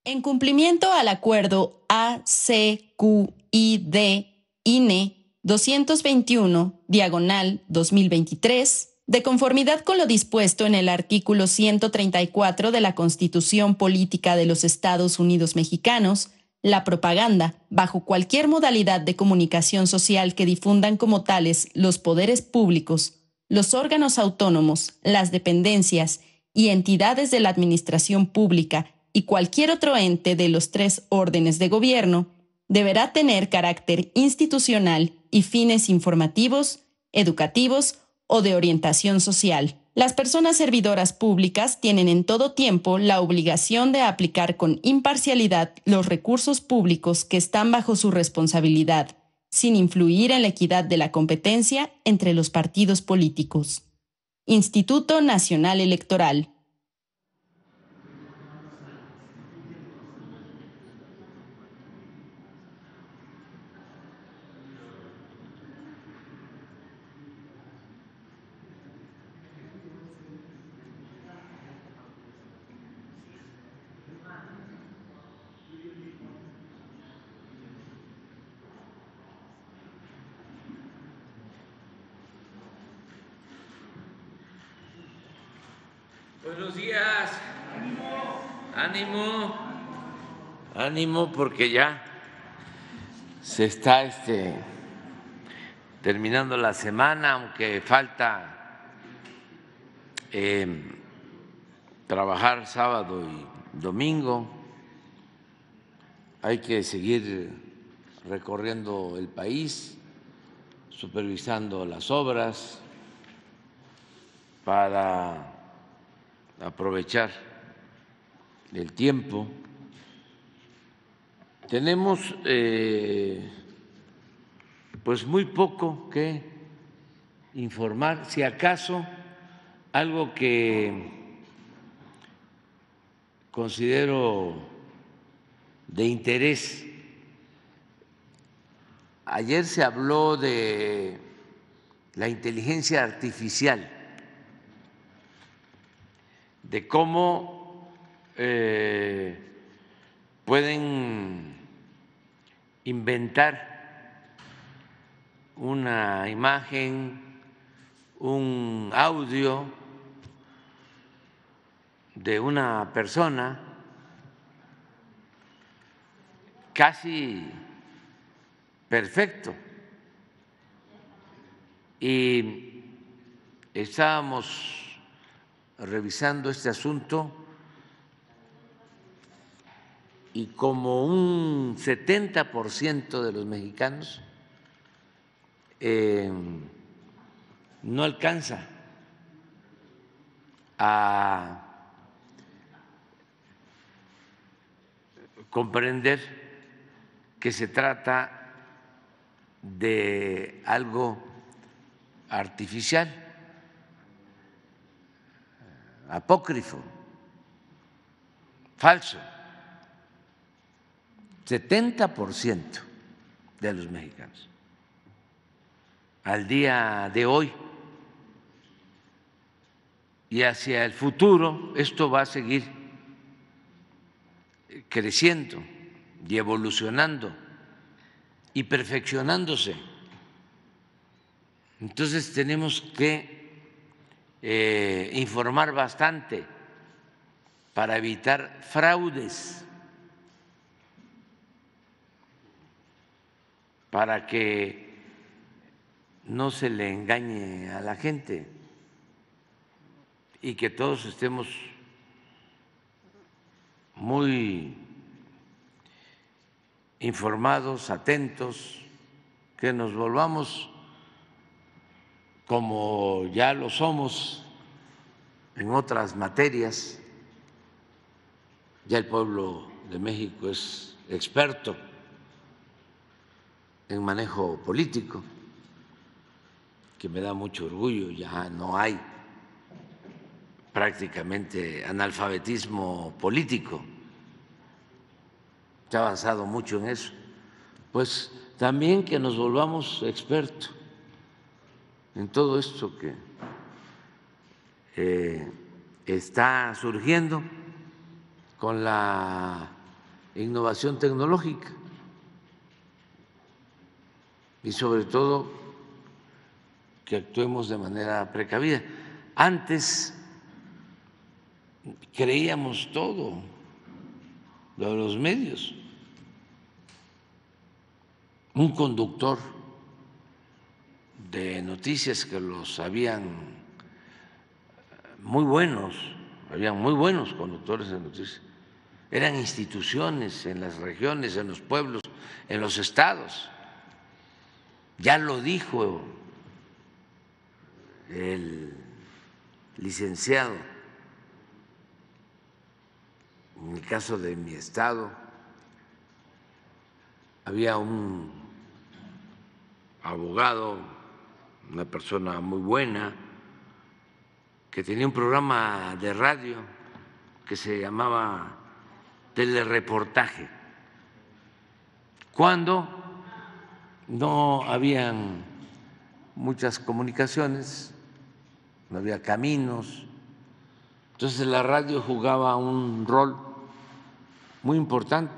En cumplimiento al acuerdo ACQID-INE 221/2023, de conformidad con lo dispuesto en el artículo 134 de la Constitución Política de los Estados Unidos Mexicanos, la propaganda, bajo cualquier modalidad de comunicación social que difundan como tales los poderes públicos, los órganos autónomos, las dependencias y entidades de la administración pública y cualquier otro ente de los tres órdenes de gobierno, deberá tener carácter institucional y fines informativos, educativos o de orientación social. Las personas servidoras públicas tienen en todo tiempo la obligación de aplicar con imparcialidad los recursos públicos que están bajo su responsabilidad, sin influir en la equidad de la competencia entre los partidos políticos. Instituto Nacional Electoral. Buenos días. Ánimo. Ánimo porque ya se está terminando la semana, aunque falta trabajar sábado y domingo. Hay que seguir recorriendo el país, supervisando las obras para aprovechar el tiempo. Tenemos pues muy poco que informar, si acaso algo que considero de interés. Ayer se habló de la inteligencia artificial, de cómo pueden inventar una imagen, un audio de una persona casi perfecto. Y estábamos revisando este asunto y como un 70% de los mexicanos no alcanza a comprender que se trata de algo artificial, apócrifo, falso. 70% de los mexicanos. Al día de hoy y hacia el futuro, esto va a seguir creciendo y evolucionando y perfeccionándose. Entonces tenemos que informar bastante para evitar fraudes, para que no se le engañe a la gente y que todos estemos muy informados, atentos, que nos volvamos, como ya lo somos en otras materias, ya el pueblo de México es experto en manejo político, que me da mucho orgullo. Ya no hay prácticamente analfabetismo político, se ha avanzado mucho en eso. Pues también que nos volvamos expertos en todo esto que está surgiendo con la innovación tecnológica y sobre todo que actuemos de manera precavida. Antes creíamos todo lo de los medios. Un conductor de noticias que los habían muy buenos, habían muy buenos conductores de noticias, eran instituciones en las regiones, en los pueblos, en los estados. Ya lo dijo el licenciado, en el caso de mi estado, había un abogado, una persona muy buena, que tenía un programa de radio que se llamaba Telereportaje, cuando no habían muchas comunicaciones, no había caminos, entonces la radio jugaba un rol muy importante,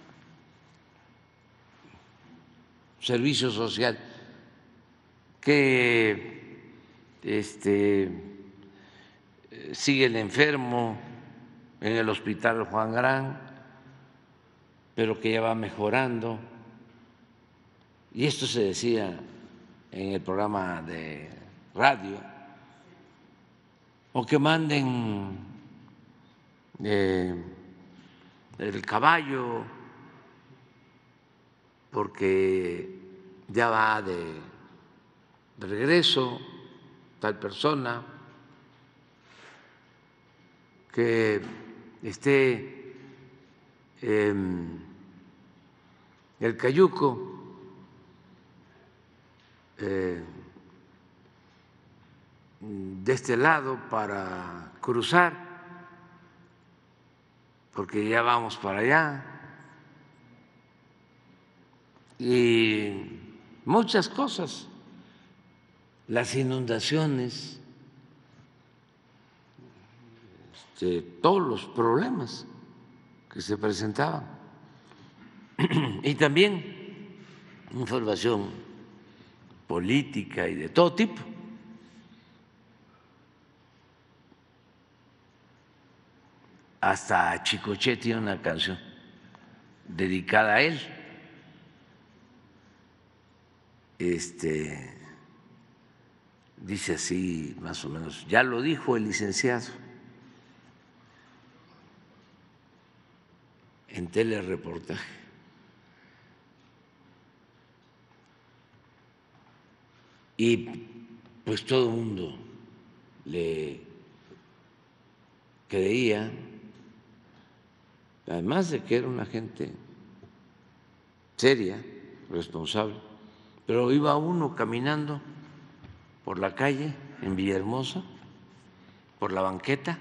servicio social, que sigue el enfermo en el hospital Juan Gran, pero que ya va mejorando. Y esto se decía en el programa de radio, o que manden el caballo porque ya va de regreso tal persona, que esté el cayuco de este lado para cruzar, porque ya vamos para allá, y muchas cosas, las inundaciones, todos los problemas que se presentaban, y también información política y de todo tipo. Hasta Chicoché tiene una canción dedicada a él. Dice así más o menos, ya lo dijo el licenciado en Telereportaje. Y pues todo el mundo le creía, además de que era una gente seria, responsable, pero iba uno caminando por la calle en Villahermosa, por la banqueta,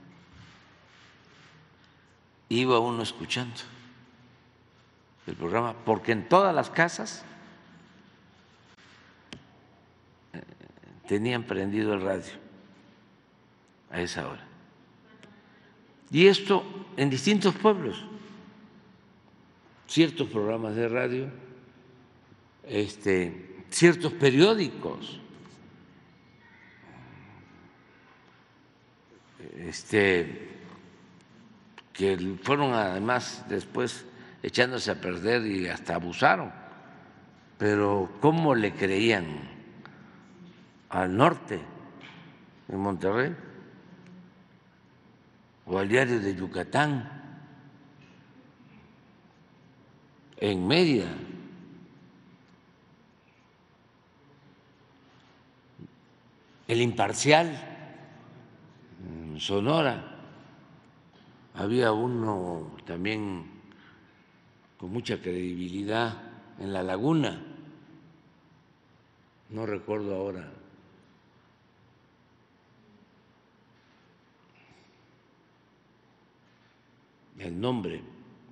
iba uno escuchando el programa, porque en todas las casas tenían prendido el radio a esa hora. Y esto en distintos pueblos, ciertos programas de radio, ciertos periódicos, que fueron además después echándose a perder y hasta abusaron. Pero ¿cómo le creían al Norte, en Monterrey, o al Diario de Yucatán, en Mérida, El Imparcial, en Sonora? Había uno también con mucha credibilidad en La Laguna, no recuerdo ahora el nombre,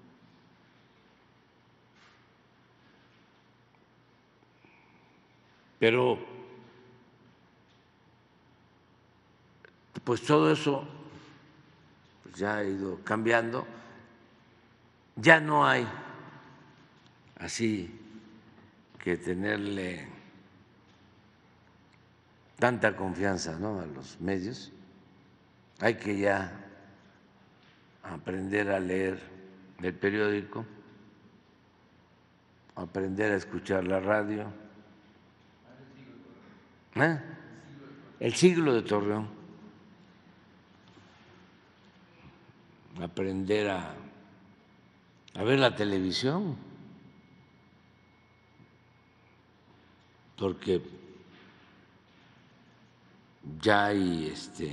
pero pues todo eso ya ha ido cambiando. ya no hay así que tenerle tanta confianza, ¿no?, a los medios. Hay que ya aprender a leer el periódico, aprender a escuchar la radio. El Siglo de Torreón. Aprender a ver la televisión, porque ya hay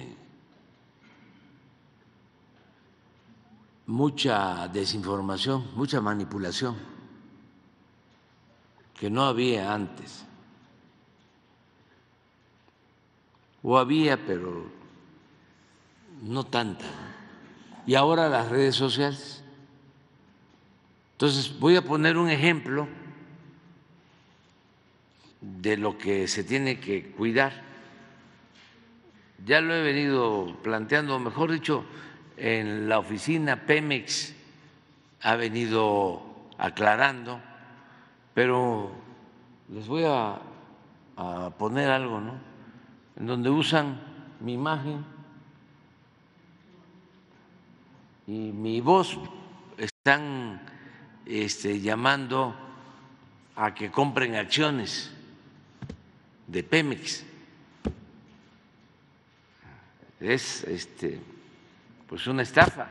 mucha desinformación, mucha manipulación que no había antes, o había pero no tanta, y ahora las redes sociales. Entonces voy a poner un ejemplo de lo que se tiene que cuidar. Ya lo he venido planteando, mejor dicho, en la oficina Pemex ha venido aclarando, pero les voy a poner algo, ¿no?, en donde usan mi imagen y mi voz, están llamando a que compren acciones de Pemex. Es pues una estafa.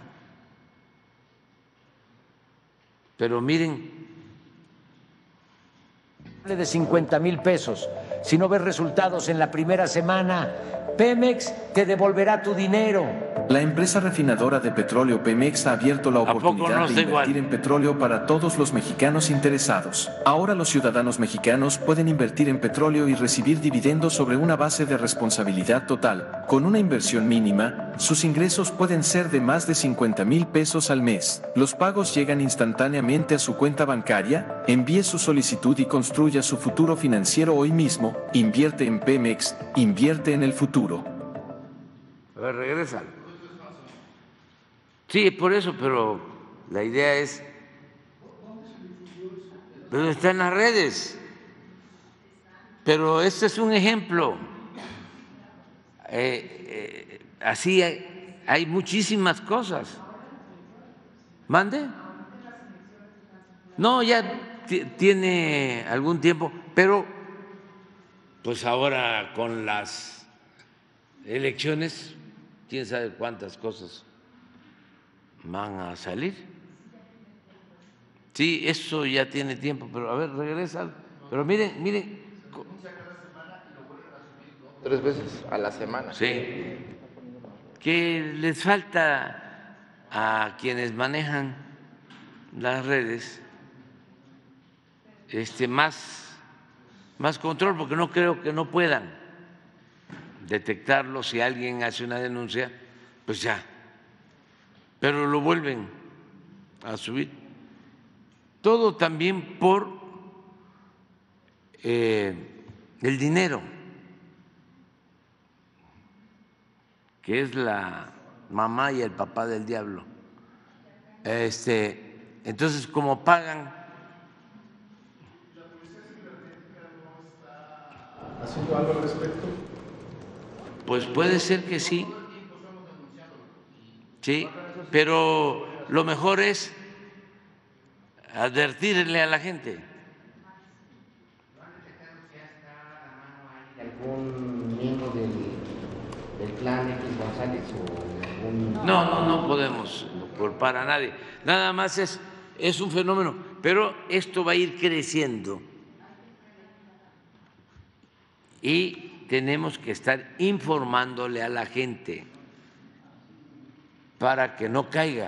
Pero miren, de 50,000 pesos. Si no ves resultados en la primera semana, Pemex te devolverá tu dinero. La empresa refinadora de petróleo Pemex ha abierto la oportunidad de invertir en petróleo para todos los mexicanos interesados. Ahora los ciudadanos mexicanos pueden invertir en petróleo y recibir dividendos sobre una base de responsabilidad total. Con una inversión mínima, sus ingresos pueden ser de más de 50,000 pesos al mes. Los pagos llegan instantáneamente a su cuenta bancaria. Envíe su solicitud y construya su futuro financiero hoy mismo. Invierte en Pemex, invierte en el futuro. A ver, regresa. Sí, por eso, pero la idea es, pero está en las redes. Pero este es un ejemplo. Así hay muchísimas cosas. ¿Mande? No, ya tiene algún tiempo, pero pues ahora con las elecciones, quién sabe cuántas cosas van a salir. Sí, eso ya tiene tiempo, pero a ver, regresa. Pero miren. 3 veces a la semana. Sí, que les falta a quienes manejan las redes más control, porque no creo que no puedan detectarlo. Si alguien hace una denuncia, pues ya, pero lo vuelven a subir. Todo también por el dinero, que es la mamá y el papá del diablo. Entonces, como pagan. ¿La Policía Cibernética no está haciendo algo al respecto? Pues puede ser que sí. Sí, pero lo mejor es advertirle a la gente. ¿Algún miembro del clan X González o algún... No podemos culpar a nadie. Nada más es un fenómeno, pero esto va a ir creciendo y tenemos que estar informándole a la gente para que no caiga.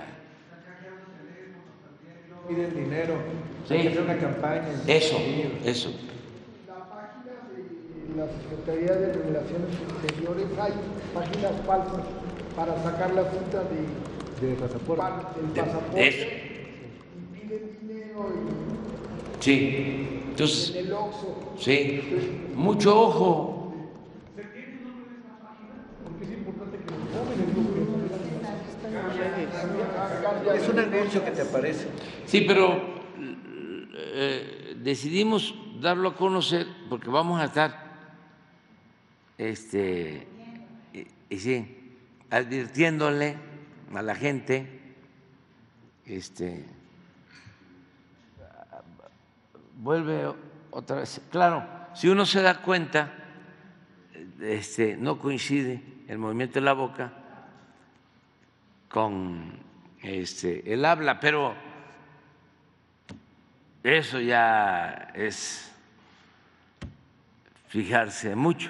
Piden dinero, Sí. hay que hacer una campaña. Eso. La página de la Secretaría de Relaciones Exteriores, hay páginas falsas para sacar la cita del pasaporte. Eso. Y piden dinero Sí. Entonces, en el Oxxo. sí, mucho ojo. ¿Se tiene un nombre de esta página? Porque es importante que los jóvenes lo conozcan. Es un anuncio que te aparece. Sí, pero decidimos darlo a conocer porque vamos a estar advirtiéndole a la gente, vuelve otra vez. Claro, si uno se da cuenta, no coincide el movimiento de la boca con el habla, pero eso ya es fijarse mucho.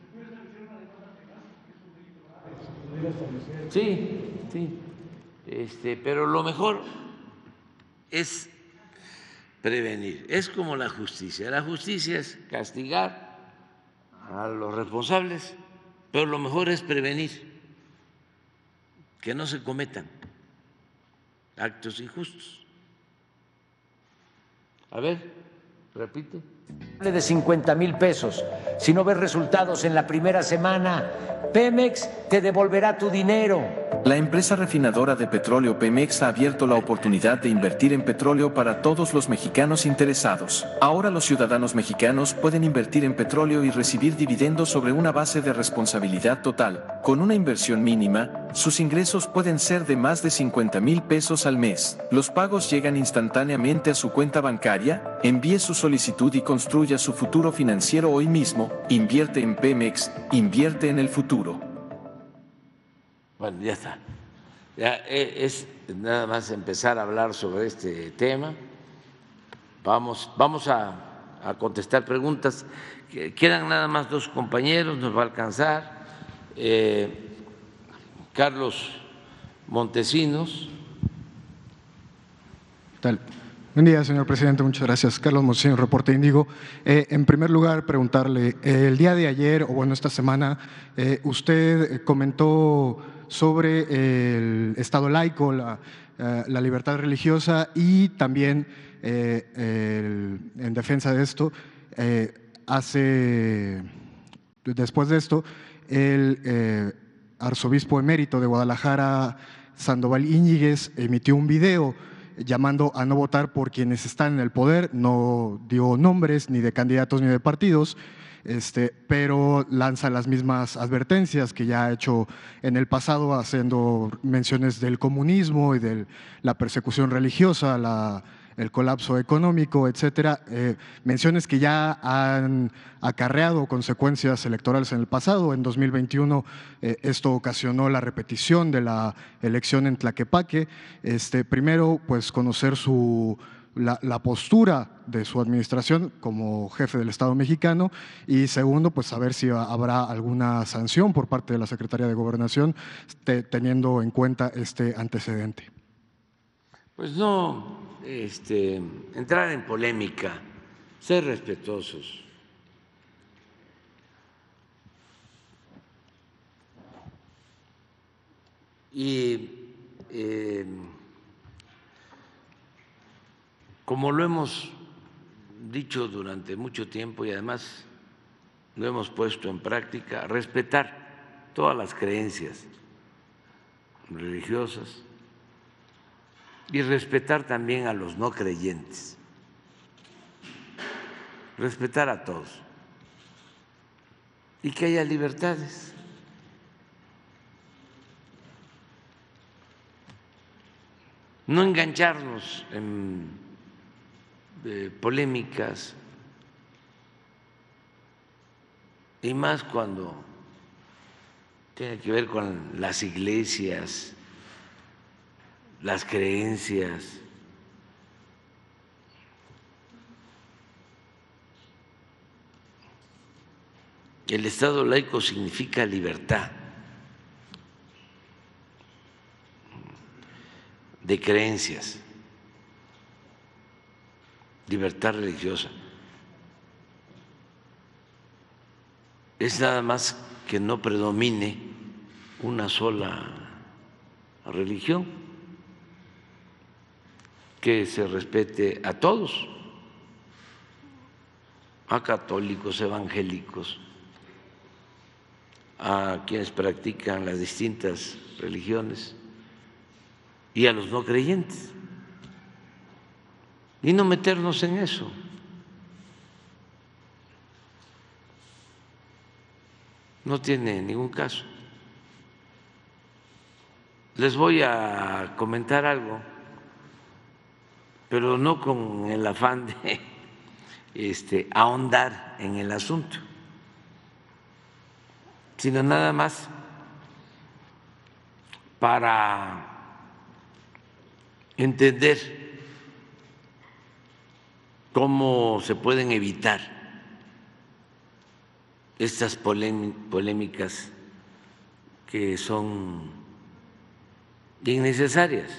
Sí, sí, pero lo mejor es prevenir. Es como la justicia. La justicia es castigar a los responsables, pero lo mejor es prevenir que no se cometan actos injustos. A ver, repite. De 50,000 pesos. Si no ves resultados en la primera semana, Pemex te devolverá tu dinero. La empresa refinadora de petróleo Pemex ha abierto la oportunidad de invertir en petróleo para todos los mexicanos interesados. Ahora los ciudadanos mexicanos pueden invertir en petróleo y recibir dividendos sobre una base de responsabilidad total. Con una inversión mínima, sus ingresos pueden ser de más de 50,000 pesos al mes. Los pagos llegan instantáneamente a su cuenta bancaria. Envíe su solicitud y construya su futuro financiero hoy mismo. Invierte en Pemex, invierte en el futuro. Bueno, ya está. Ya es nada más empezar a hablar sobre este tema. Vamos a contestar preguntas. Quedan nada más 2 compañeros, nos va a alcanzar. Carlos Montesinos. ¿Qué tal? Buen día, señor presidente. Muchas gracias. Carlos Montesinos, Reporte Índigo. En primer lugar, preguntarle, el día de ayer, o bueno, esta semana, usted comentó sobre el Estado laico, la libertad religiosa y también en defensa de esto, después de esto, el arzobispo emérito de Guadalajara, Sandoval Íñiguez, emitió un video llamando a no votar por quienes están en el poder, no dio nombres ni de candidatos ni de partidos, pero lanza las mismas advertencias que ya ha hecho en el pasado, haciendo menciones del comunismo y de la persecución religiosa, el colapso económico, etcétera, menciones que ya han acarreado consecuencias electorales en el pasado. En 2021 esto ocasionó la repetición de la elección en Tlaquepaque. Primero, pues conocer la postura de su administración como jefe del Estado mexicano, y segundo, pues saber si habrá alguna sanción por parte de la Secretaría de Gobernación teniendo en cuenta este antecedente. Pues no entrar en polémica, ser respetuosos. Y como lo hemos dicho durante mucho tiempo y además lo hemos puesto en práctica, respetar todas las creencias religiosas y respetar también a los no creyentes, respetar a todos y que haya libertades. No engancharnos en polémicas, y más cuando tiene que ver con las iglesias, las creencias. El Estado laico significa libertad de creencias, libertad religiosa. Es nada más que no predomine una sola religión, que se respete a todos, a católicos, evangélicos, a quienes practican las distintas religiones, y a los no creyentes, y no meternos en eso. No tiene ningún caso. Les voy a comentar algo, pero no con el afán de ahondar en el asunto, sino nada más para entender cómo se pueden evitar estas polémicas que son innecesarias.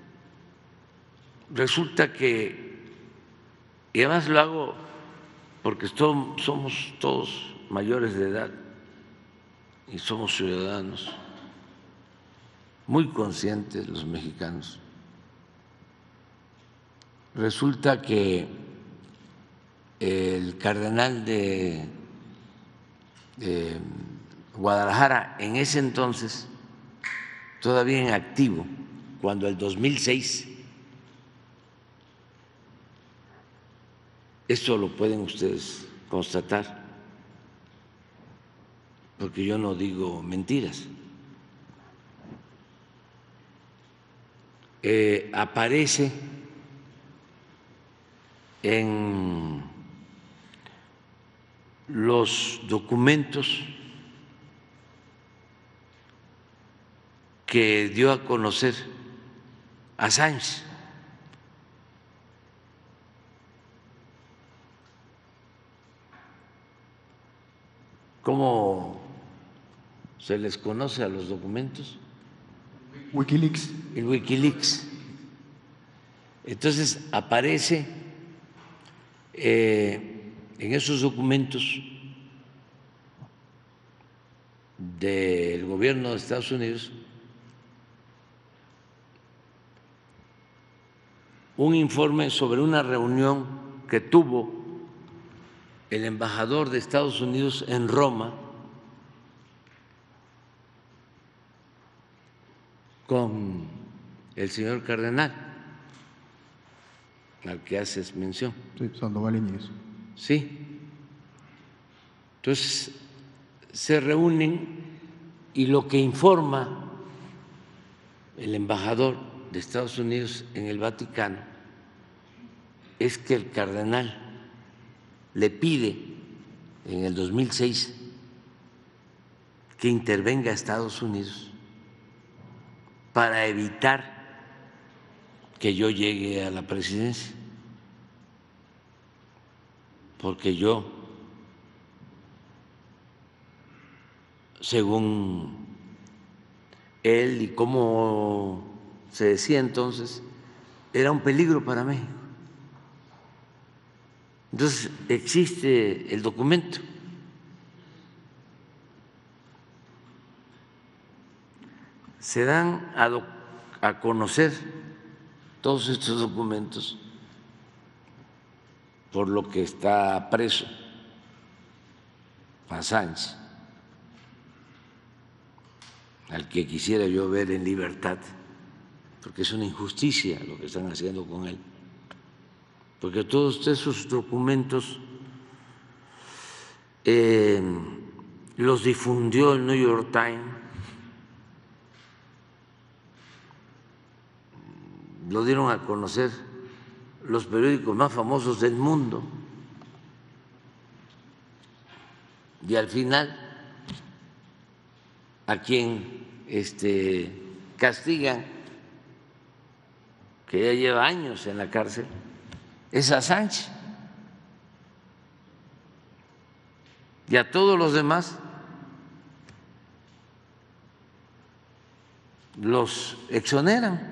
Resulta que, y además lo hago porque somos todos mayores de edad y somos ciudadanos muy conscientes los mexicanos. Resulta que el cardenal de Guadalajara, en ese entonces, todavía en activo, cuando el 2006, esto lo pueden ustedes constatar, porque yo no digo mentiras, aparece en los documentos que dio a conocer Assange. ¿Cómo se les conoce a los documentos? Wikileaks. El Wikileaks. Entonces aparece en esos documentos del gobierno de Estados Unidos un informe sobre una reunión que tuvo el embajador de Estados Unidos en Roma con el señor cardenal al que haces mención. Sí, Sandoval Íñiguez. Sí. Entonces se reúnen y lo que informa el embajador de Estados Unidos en el Vaticano es que el cardenal le pide en el 2006 que intervenga a Estados Unidos para evitar que yo llegue a la presidencia, porque yo, según él y como se decía entonces, era un peligro para México. Entonces existe el documento. Se dan a conocer todos estos documentos por lo que está preso Assange, al que quisiera yo ver en libertad, porque es una injusticia lo que están haciendo con él, porque todos esos documentos los difundió el New York Times, lo dieron a conocer los periódicos más famosos del mundo, y al final a quien castigan, que ya lleva años en la cárcel, es Assange, y a todos los demás los exoneran.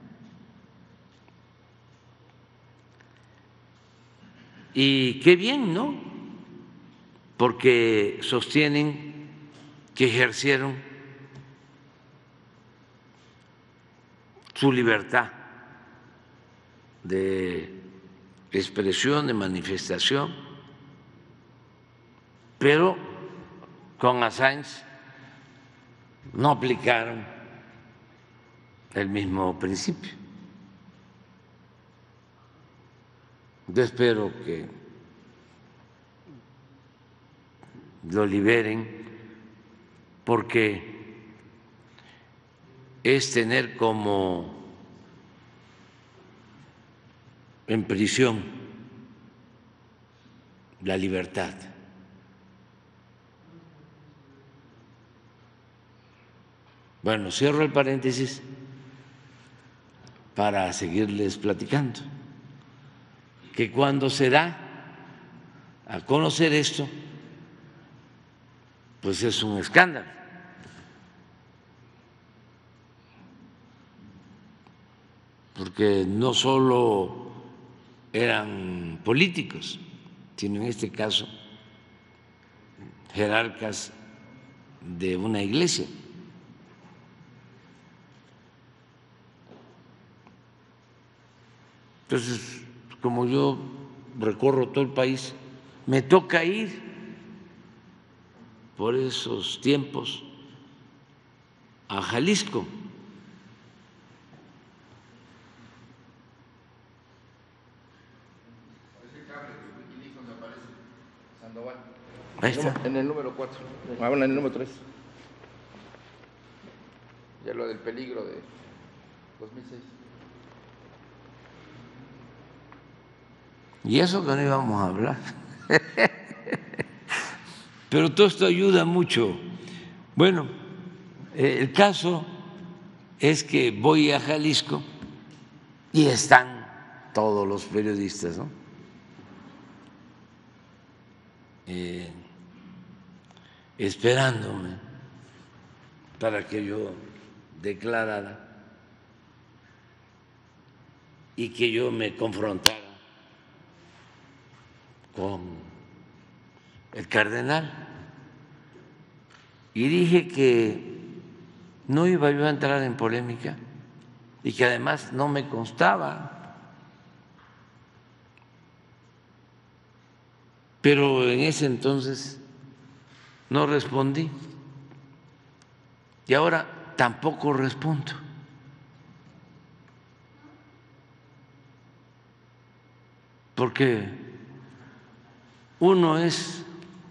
Y qué bien, ¿no? Porque sostienen que ejercieron su libertad de expresión, de manifestación, pero con Assange no aplicaron el mismo principio. Yo espero que lo liberen, porque es tener como en prisión la libertad. Bueno, cierro el paréntesis para seguirles platicando, que cuando se da a conocer esto, pues es un escándalo. Porque no solo eran políticos, sino en este caso jerarcas de una iglesia. Entonces, como yo recorro todo el país, me toca ir por esos tiempos a Jalisco. Ahí está. En el número 4. Habla en el número 3. Ya lo del peligro de 2006. Y eso que no íbamos a hablar. Pero todo esto ayuda mucho. Bueno, el caso es que voy a Jalisco y están todos los periodistas, ¿no? Esperándome para que yo declarara y que yo me confrontara con el cardenal, y dije que no iba yo a entrar en polémica y que además no me constaba, pero en ese entonces no respondí y ahora tampoco respondo. Porque uno es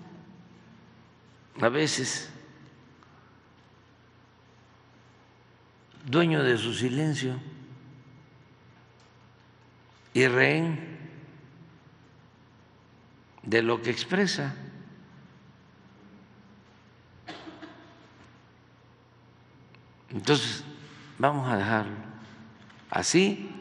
a veces dueño de su silencio y rehén de lo que expresa. Entonces, vamos a dejarlo así.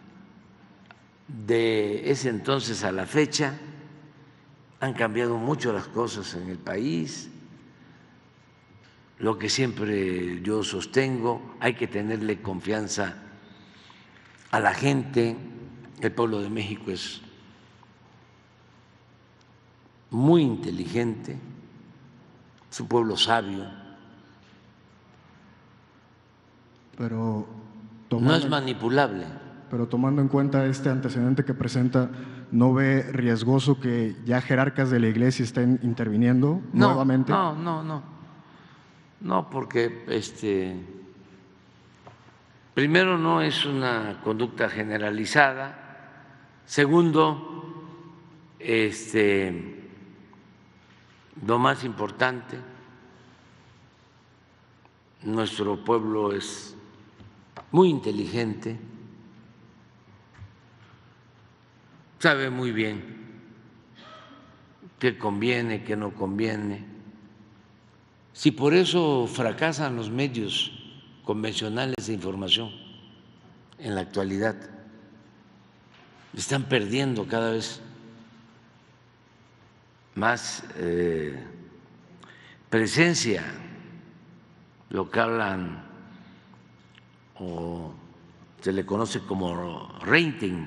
De ese entonces a la fecha han cambiado mucho las cosas en el país. Lo que siempre yo sostengo, hay que tenerle confianza a la gente. El pueblo de México es muy inteligente, es un pueblo sabio, pero no es manipulable. Pero tomando en cuenta este antecedente que presenta, ¿no ve riesgoso que ya jerarcas de la Iglesia estén interviniendo nuevamente? No, porque primero no es una conducta generalizada. Segundo, lo más importante, nuestro pueblo es muy inteligente, sabe muy bien qué conviene, qué no conviene. Si por eso fracasan los medios convencionales de información en la actualidad, están perdiendo cada vez más presencia, lo que hablan o se le conoce como rating,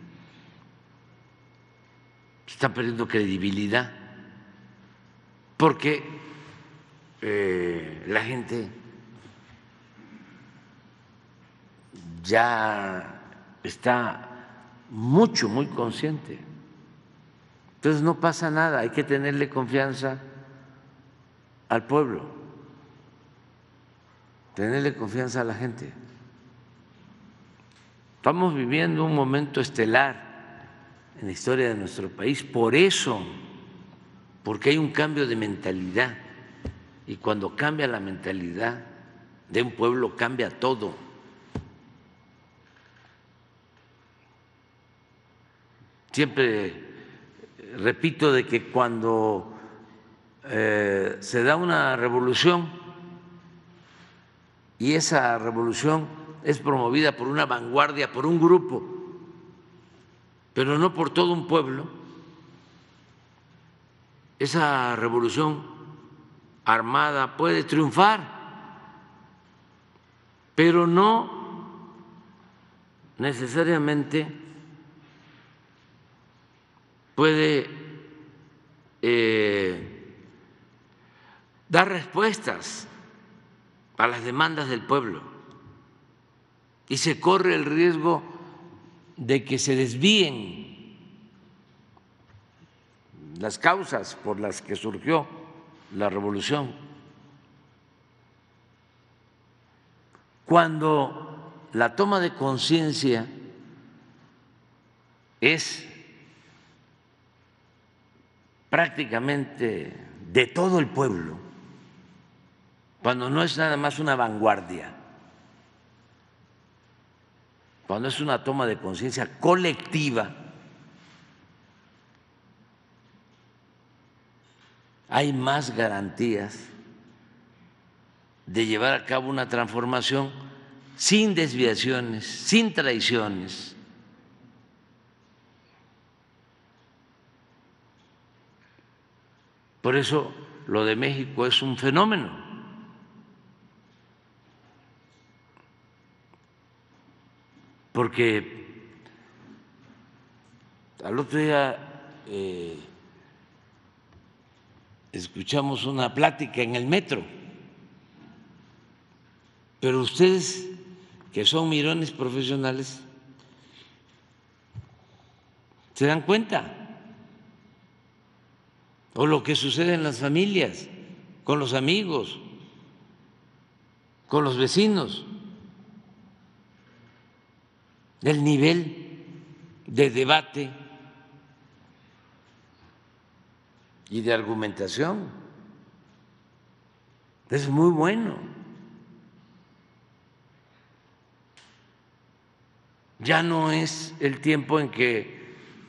están perdiendo credibilidad porque la gente ya está muy consciente. Entonces no pasa nada, hay que tenerle confianza al pueblo, tenerle confianza a la gente. Estamos viviendo un momento estelar en la historia de nuestro país, por eso, porque hay un cambio de mentalidad, y cuando cambia la mentalidad de un pueblo cambia todo. Siempre repito de que cuando se da una revolución y esa revolución es promovida por una vanguardia, por un grupo, pero no por todo un pueblo, esa revolución armada puede triunfar, pero no necesariamente puede dar respuestas a las demandas del pueblo, y se corre el riesgo de que se desvíen las causas por las que surgió la revolución. Cuando la toma de conciencia es prácticamente de todo el pueblo, cuando no es nada más una vanguardia, cuando es una toma de conciencia colectiva, hay más garantías de llevar a cabo una transformación sin desviaciones, sin traiciones. Por eso lo de México es un fenómeno. Porque al otro día escuchamos una plática en el metro, pero ustedes que son mirones profesionales se dan cuenta, o lo que sucede en las familias, con los amigos, con los vecinos, el nivel de debate y de argumentación es muy bueno. Ya no es el tiempo en que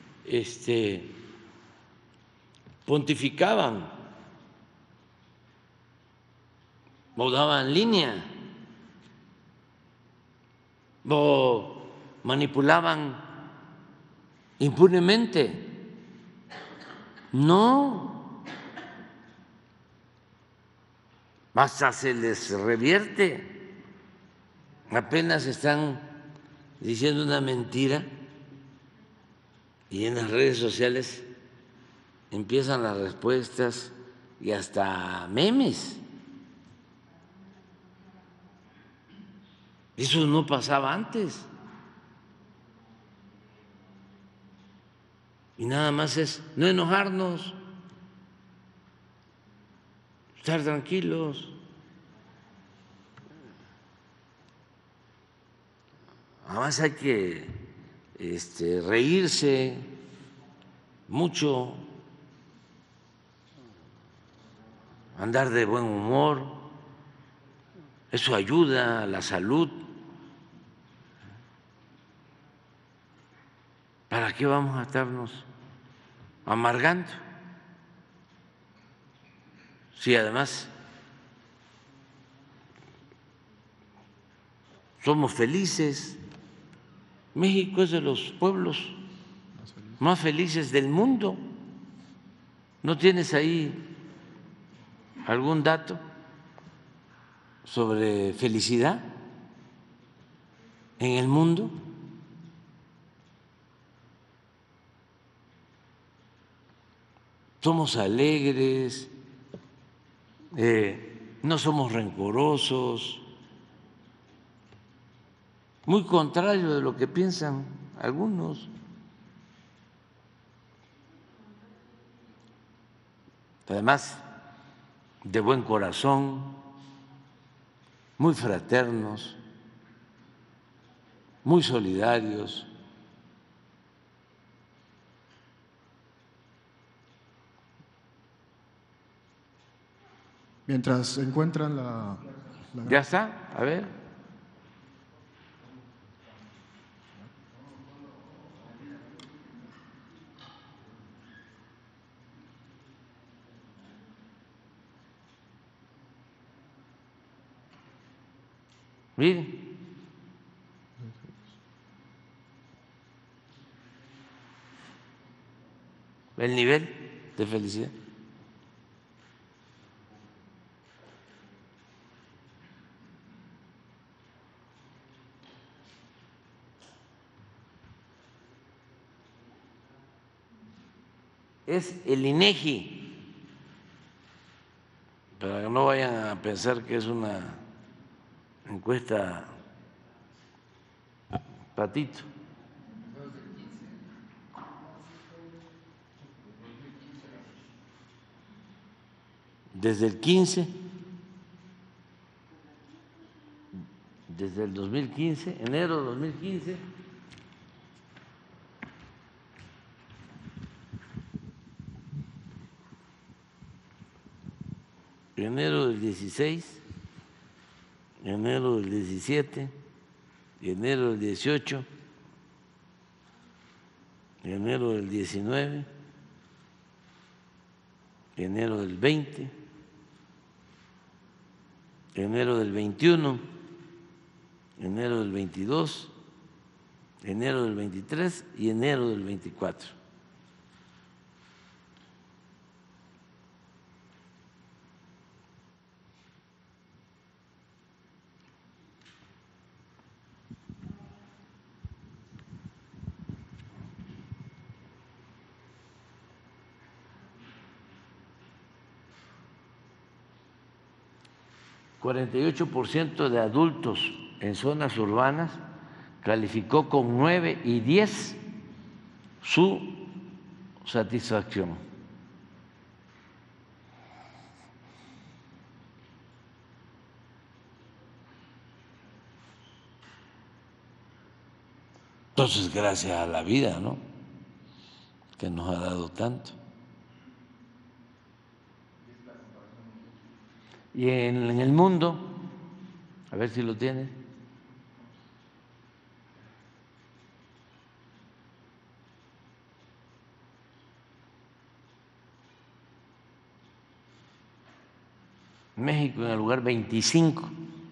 pontificaban o daban línea o manipulaban impunemente. No, hasta se les revierte. Apenas están diciendo una mentira y en las redes sociales empiezan las respuestas y hasta memes. Eso no pasaba antes. Y nada más es no enojarnos, estar tranquilos. Además hay que reírse mucho, andar de buen humor, eso ayuda a la salud. ¿Para qué vamos a estarnos amargando? Si además somos felices. México es de los pueblos más felices del mundo. ¿No tienes ahí algún dato sobre felicidad en el mundo? Somos alegres, no somos rencorosos, muy contrario de lo que piensan algunos. Además, de buen corazón, muy fraternos. muy solidarios. Mientras encuentran ¿Ya está? A ver. Miren. El nivel de felicidad. Es el INEGI, para que no vayan a pensar que es una encuesta patito. Desde el 15, desde el 2015, enero de 2015, enero del 16, enero del 17, enero del 18, enero del 19, enero del 20, enero del 21, enero del 22, enero del 23 y enero del 24. El 48% de adultos en zonas urbanas calificó con 9 y 10 su satisfacción. Entonces, gracias a la vida, ¿no?, que nos ha dado tanto. Y en el mundo, a ver si lo tienes. México en el lugar 25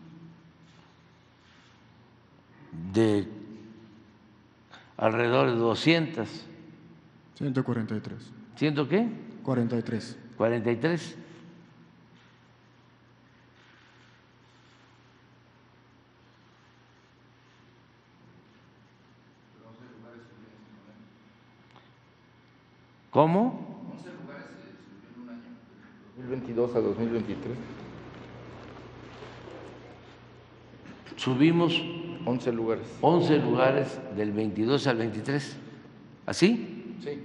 de alrededor de 200. 143. ¿Ciento qué? 43. 43. ¿Cómo? 11 lugares se subió en un año, 2022 a 2023. Subimos 11 lugares. 11 lugares del 22 al 23. ¿Así? Sí.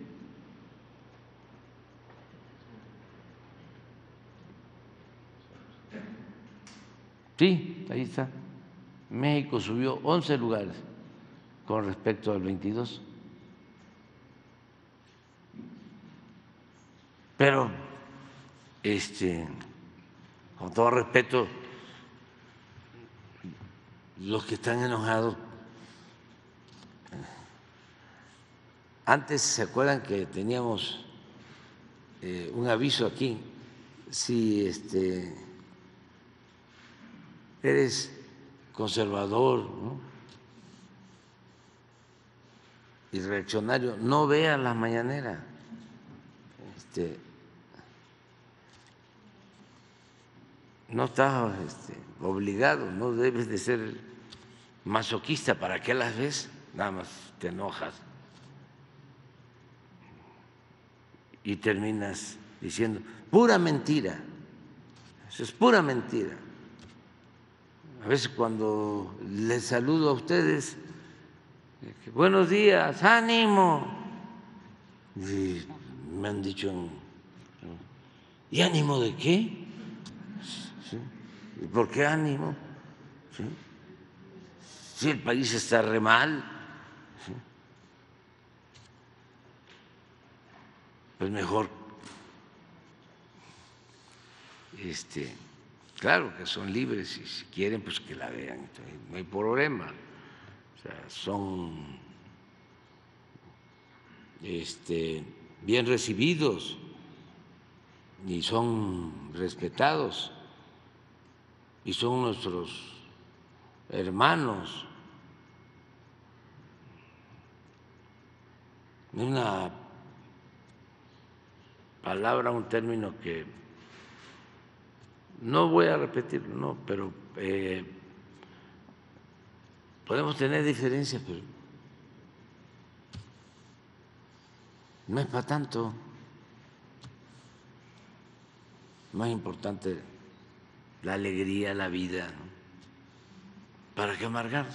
Sí, ahí está. México subió 11 lugares con respecto al 22. Pero, con todo respeto, los que están enojados, antes se acuerdan que teníamos un aviso aquí, si eres conservador, ¿no?, y reaccionario, no veas las mañaneras. No estás obligado, no debes de ser masoquista. ¿Para qué las ves? Nada más te enojas y terminas diciendo pura mentira. Eso es pura mentira. A veces cuando les saludo a ustedes, buenos días, ánimo, y me han dicho, ¿y ánimo de qué? ¿Sí? ¿Y por qué ánimo? ¿Sí? si el país está re mal, ¿sí?, pues mejor, claro que son libres y si quieren, pues que la vean, entonces, no hay problema. O sea, son bien recibidos y son respetados y son nuestros hermanos. Una palabra, un término que no voy a repetirlo, no, pero podemos tener diferencias, pero no es para tanto. Más importante la alegría, la vida, ¿no? ¿Para qué amargarnos?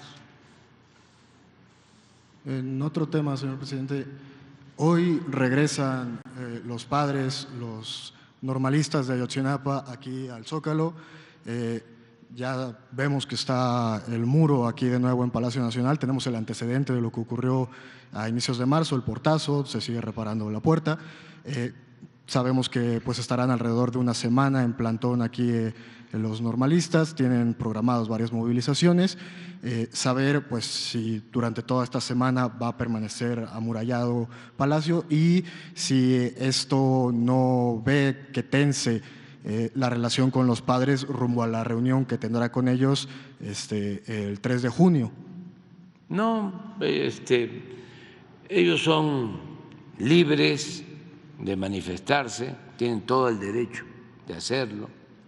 En otro tema, señor presidente, hoy regresan los padres, los normalistas de Ayotzinapa aquí al Zócalo. Ya vemos que está el muro aquí de nuevo en Palacio Nacional. Tenemos el antecedente de lo que ocurrió a inicios de marzo, el portazo, se sigue reparando la puerta. Sabemos que pues estarán alrededor de una semana en plantón aquí los normalistas, tienen programadas varias movilizaciones. Saber pues si durante toda esta semana va a permanecer amurallado Palacio y si esto no ve que tense la relación con los padres rumbo a la reunión que tendrá con ellos el 3 de junio. No, ellos son libres de manifestarse, tienen todo el derecho de hacerlo.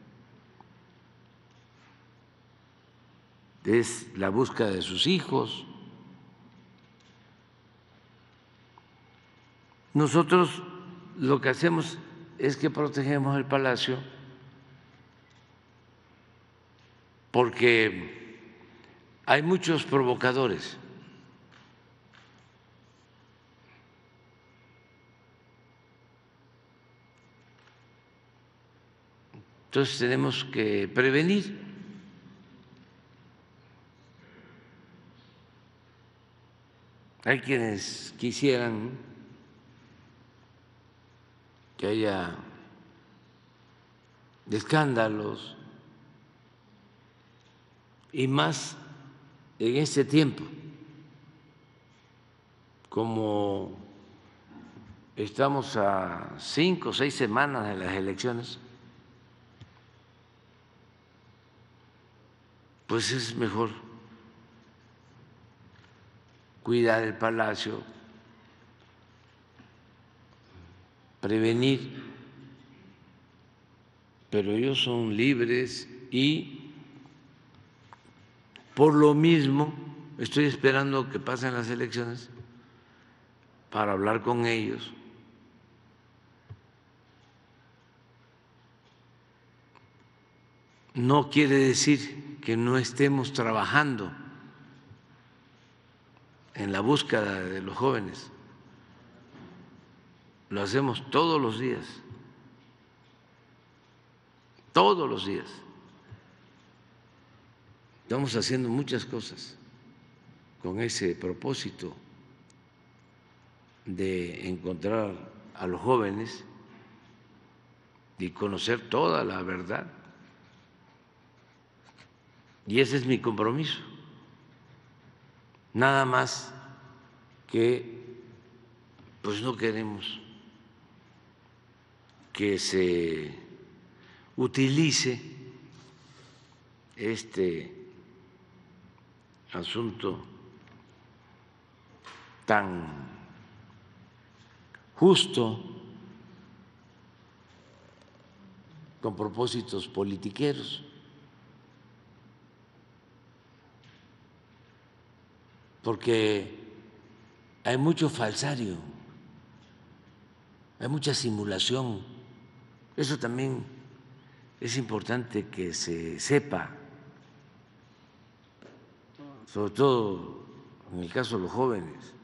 Es la búsqueda de sus hijos. Nosotros lo que hacemos es que protegemos el palacio porque hay muchos provocadores. Entonces tenemos que prevenir. Hay quienes quisieran que haya escándalos y más en este tiempo, como estamos a 5 o 6 semanas de las elecciones, pues es mejor cuidar el palacio, prevenir, pero ellos son libres y por lo mismo estoy esperando que pasen las elecciones para hablar con ellos. No quiere decir que no estemos trabajando en la búsqueda de los jóvenes. Lo hacemos todos los días. Todos los días. Estamos haciendo muchas cosas con ese propósito de encontrar a los jóvenes y conocer toda la verdad. Y ese es mi compromiso. Nada más que pues no queremos que se utilice este asunto tan justo con propósitos politiqueros. Porque hay mucho falsario, hay mucha simulación. Eso también es importante que se sepa, sobre todo en el caso de los jóvenes.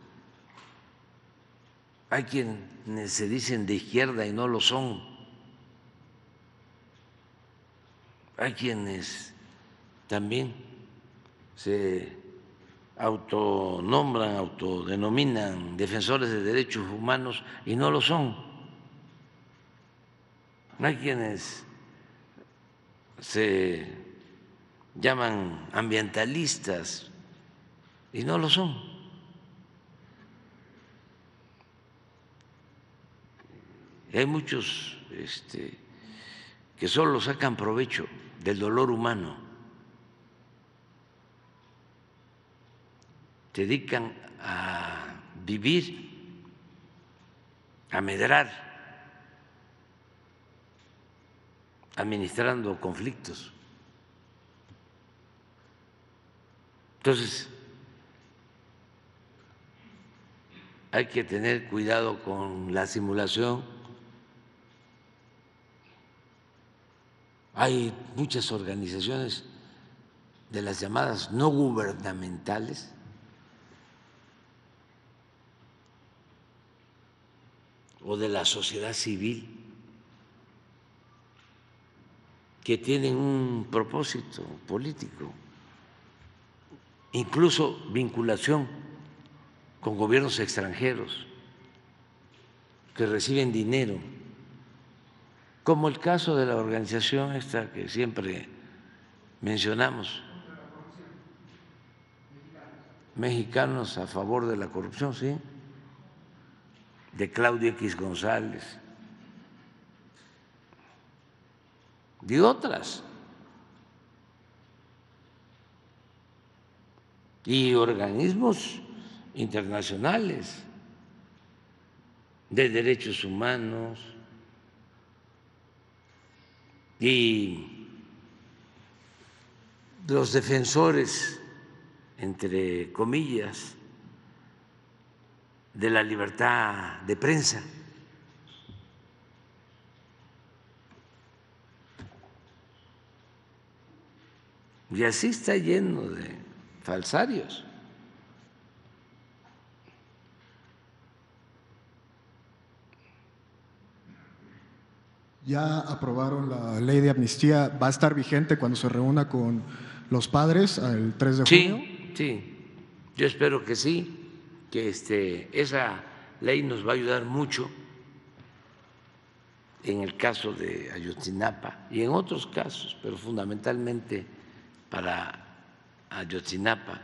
Hay quienes se dicen de izquierda y no lo son. Hay quienes también se autonombran, autodenominan defensores de derechos humanos y no lo son. Hay quienes se llaman ambientalistas y no lo son. Hay muchos que solo sacan provecho del dolor humano, se dedican a vivir, a medrar, administrando conflictos. Entonces, hay que tener cuidado con la simulación. Hay muchas organizaciones de las llamadas no gubernamentales o de la sociedad civil que tienen un propósito político, incluso vinculación con gobiernos extranjeros que reciben dinero, como el caso de la organización esta que siempre mencionamos, Mexicanos a favor de la corrupción, ¿sí?, de Claudio X González, de otras, y organismos internacionales de derechos humanos y los defensores, entre comillas, de la libertad de prensa. Y así está lleno de falsarios. Ya aprobaron la ley de amnistía, ¿va a estar vigente cuando se reúna con los padres el 3 de junio? Sí, sí, yo espero que sí, que esa ley nos va a ayudar mucho en el caso de Ayotzinapa y en otros casos, pero fundamentalmente para Ayotzinapa,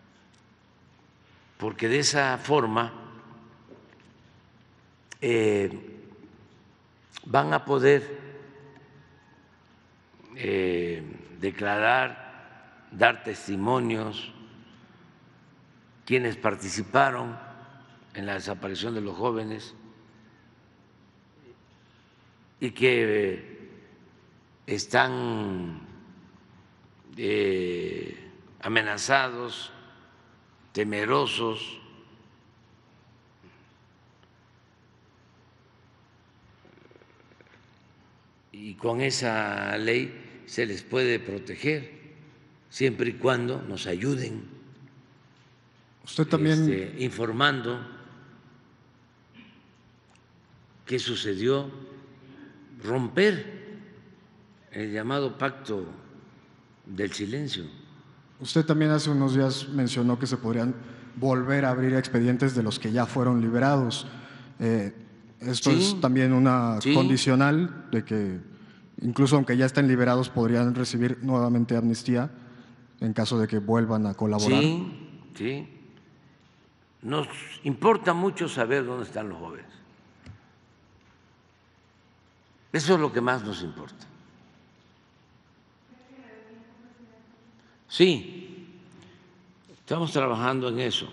porque de esa forma van a poder declarar, dar testimonios quienes participaron en la desaparición de los jóvenes y que están amenazados, temerosos, y con esa ley se les puede proteger siempre y cuando nos ayuden. Usted también informando qué sucedió, romper el llamado pacto del silencio. Usted también hace unos días mencionó que se podrían volver a abrir expedientes de los que ya fueron liberados. Esto Sí, es también una sí. condicional de que incluso aunque ya estén liberados podrían recibir nuevamente amnistía en caso de que vuelvan a colaborar. Sí, sí. Nos importa mucho saber dónde están los jóvenes. Eso es lo que más nos importa. Sí, estamos trabajando en eso.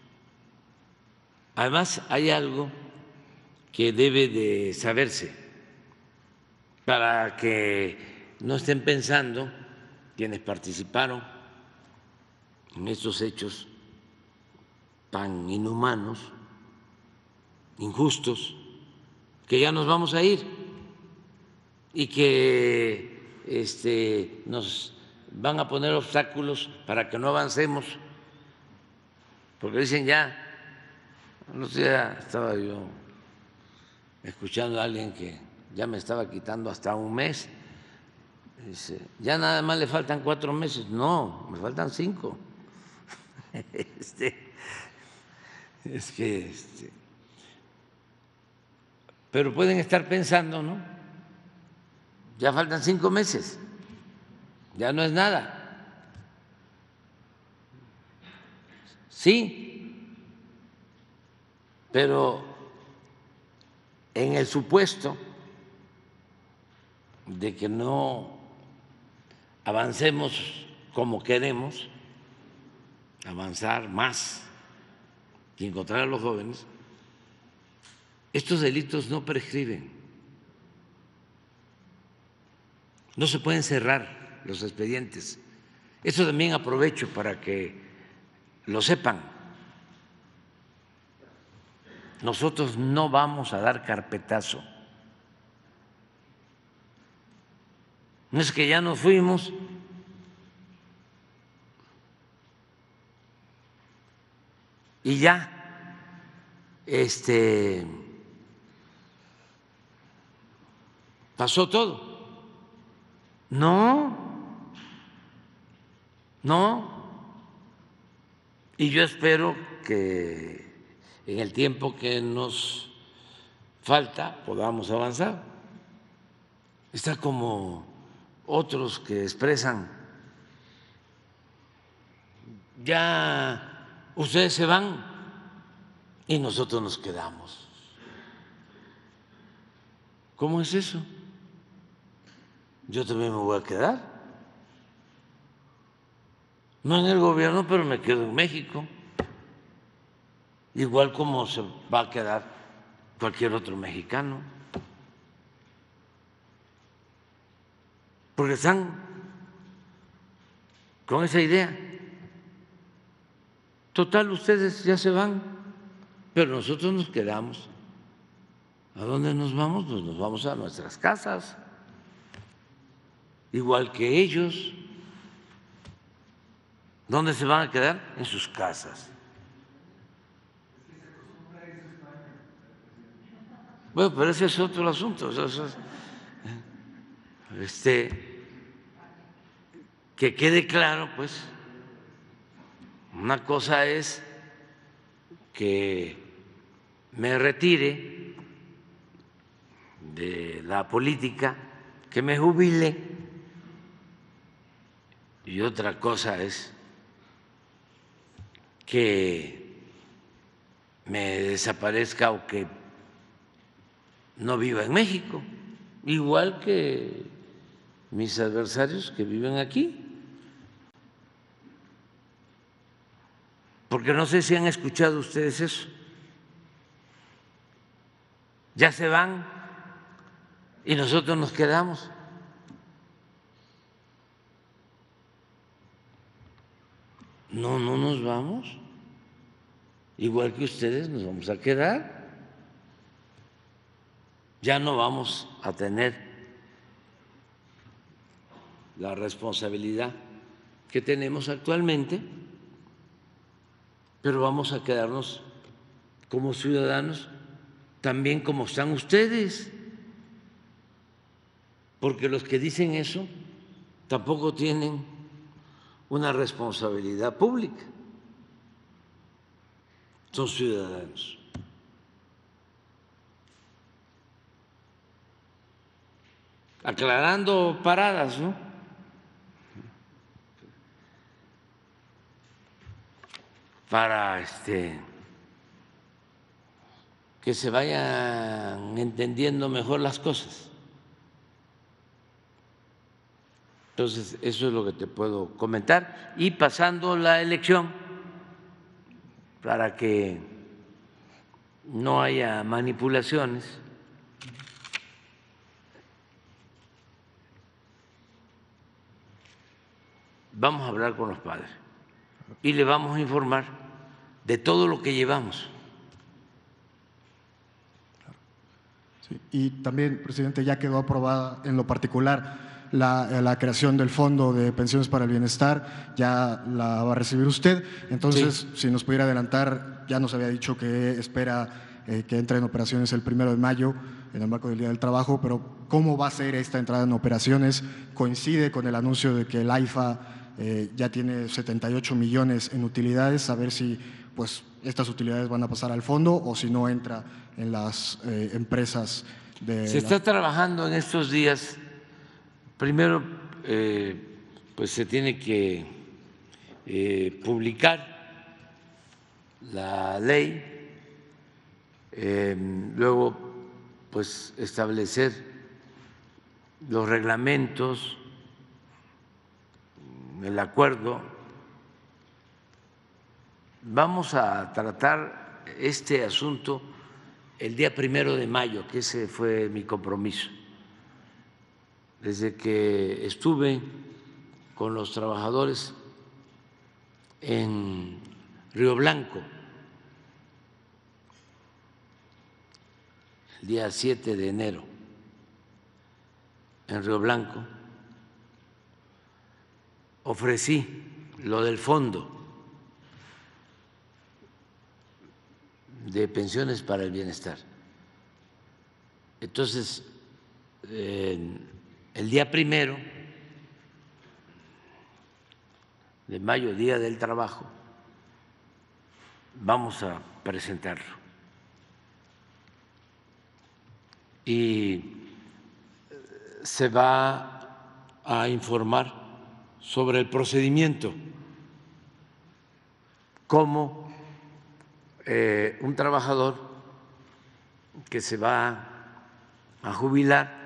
Además, hay algo que debe de saberse para que no estén pensando quienes participaron en estos hechos tan inhumanos, injustos, que ya nos vamos a ir y que nos van a poner obstáculos para que no avancemos, porque dicen ya, no sé, estaba yo escuchando a alguien que ya me estaba quitando hasta un mes, dice, ya nada más le faltan 4 meses, no, me faltan 5. Pero pueden estar pensando, ¿no? Ya faltan 5 meses, ya no es nada. Sí, pero en el supuesto de que no avancemos como queremos, avanzar más y encontrar a los jóvenes, estos delitos no prescriben. No se pueden cerrar los expedientes. Eso también aprovecho para que lo sepan. Nosotros no vamos a dar carpetazo. No es que ya nos fuimos y ya pasó todo. No. Y yo espero que en el tiempo que nos falta podamos avanzar. Está como otros que expresan: ya ustedes se van y nosotros nos quedamos. ¿Cómo es eso? Yo también me voy a quedar, no en el gobierno, pero me quedo en México, igual como se va a quedar cualquier otro mexicano, porque están con esa idea. Total, ustedes ya se van, pero nosotros nos quedamos. ¿A dónde nos vamos? Pues nos vamos a nuestras casas, igual que ellos. ¿Dónde se van a quedar? En sus casas. Bueno, pero ese es otro asunto. Que quede claro, pues, una cosa es que me retire de la política, que me jubile, y otra cosa es que me desaparezca o que no viva en México, igual que mis adversarios que viven aquí. Porque no sé si han escuchado ustedes eso. Ya se van y nosotros nos quedamos. No nos vamos. Igual que ustedes nos vamos a quedar. Ya no vamos a tener la responsabilidad que tenemos actualmente, pero vamos a quedarnos como ciudadanos también como están ustedes, porque los que dicen eso tampoco tienen una responsabilidad pública, son ciudadanos. Aclarando paradas, ¿no? Para que se vayan entendiendo mejor las cosas. Entonces, eso es lo que te puedo comentar. Y pasando la elección, para que no haya manipulaciones, vamos a hablar con los padres y le vamos a informar de todo lo que llevamos. Sí, y también, presidente, ya quedó aprobada en lo particular la creación del Fondo de Pensiones para el Bienestar, ya la va a recibir usted. Entonces, sí, si nos pudiera adelantar, ya nos había dicho que espera que entre en operaciones el 1 de mayo en el marco del Día del Trabajo, pero ¿cómo va a ser esta entrada en operaciones? ¿Coincide con el anuncio de que el AIFA ya tiene 78 millones en utilidades, a ver si pues, estas utilidades van a pasar al fondo o si no entra en las empresas de… Se está trabajando en estos días. Primero, pues se tiene que publicar la ley, luego pues establecer los reglamentos, el acuerdo. Vamos a tratar este asunto el día 1 de mayo, que ese fue mi compromiso. Desde que estuve con los trabajadores en Río Blanco, el día 7 de enero, en Río Blanco, ofrecí lo del fondo de pensiones para el bienestar. Entonces, el día 1 de mayo, Día del Trabajo, vamos a presentarlo. Y se va a informar sobre el procedimiento, cómo un trabajador que se va a jubilar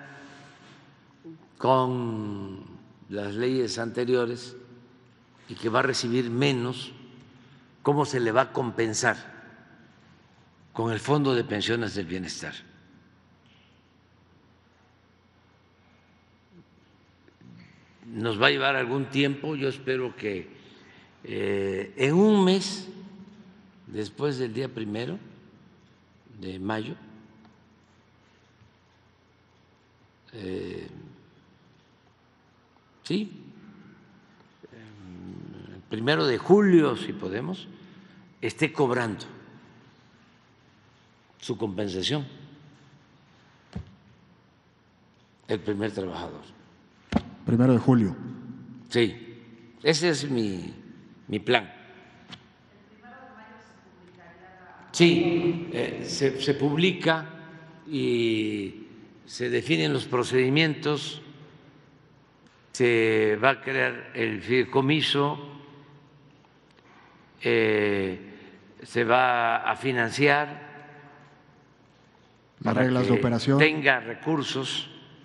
con las leyes anteriores y que va a recibir menos, cómo se le va a compensar con el Fondo de Pensiones del Bienestar. Nos va a llevar algún tiempo, yo espero que en un mes, después del día 1 de mayo, sí, el 1 de julio, si podemos, esté cobrando su compensación el primer trabajador. 1 de julio. Sí, ese es mi plan. Sí, se publica y se definen los procedimientos, se va a crear el fideicomiso, se va a financiar las reglas de operación, tenga recursos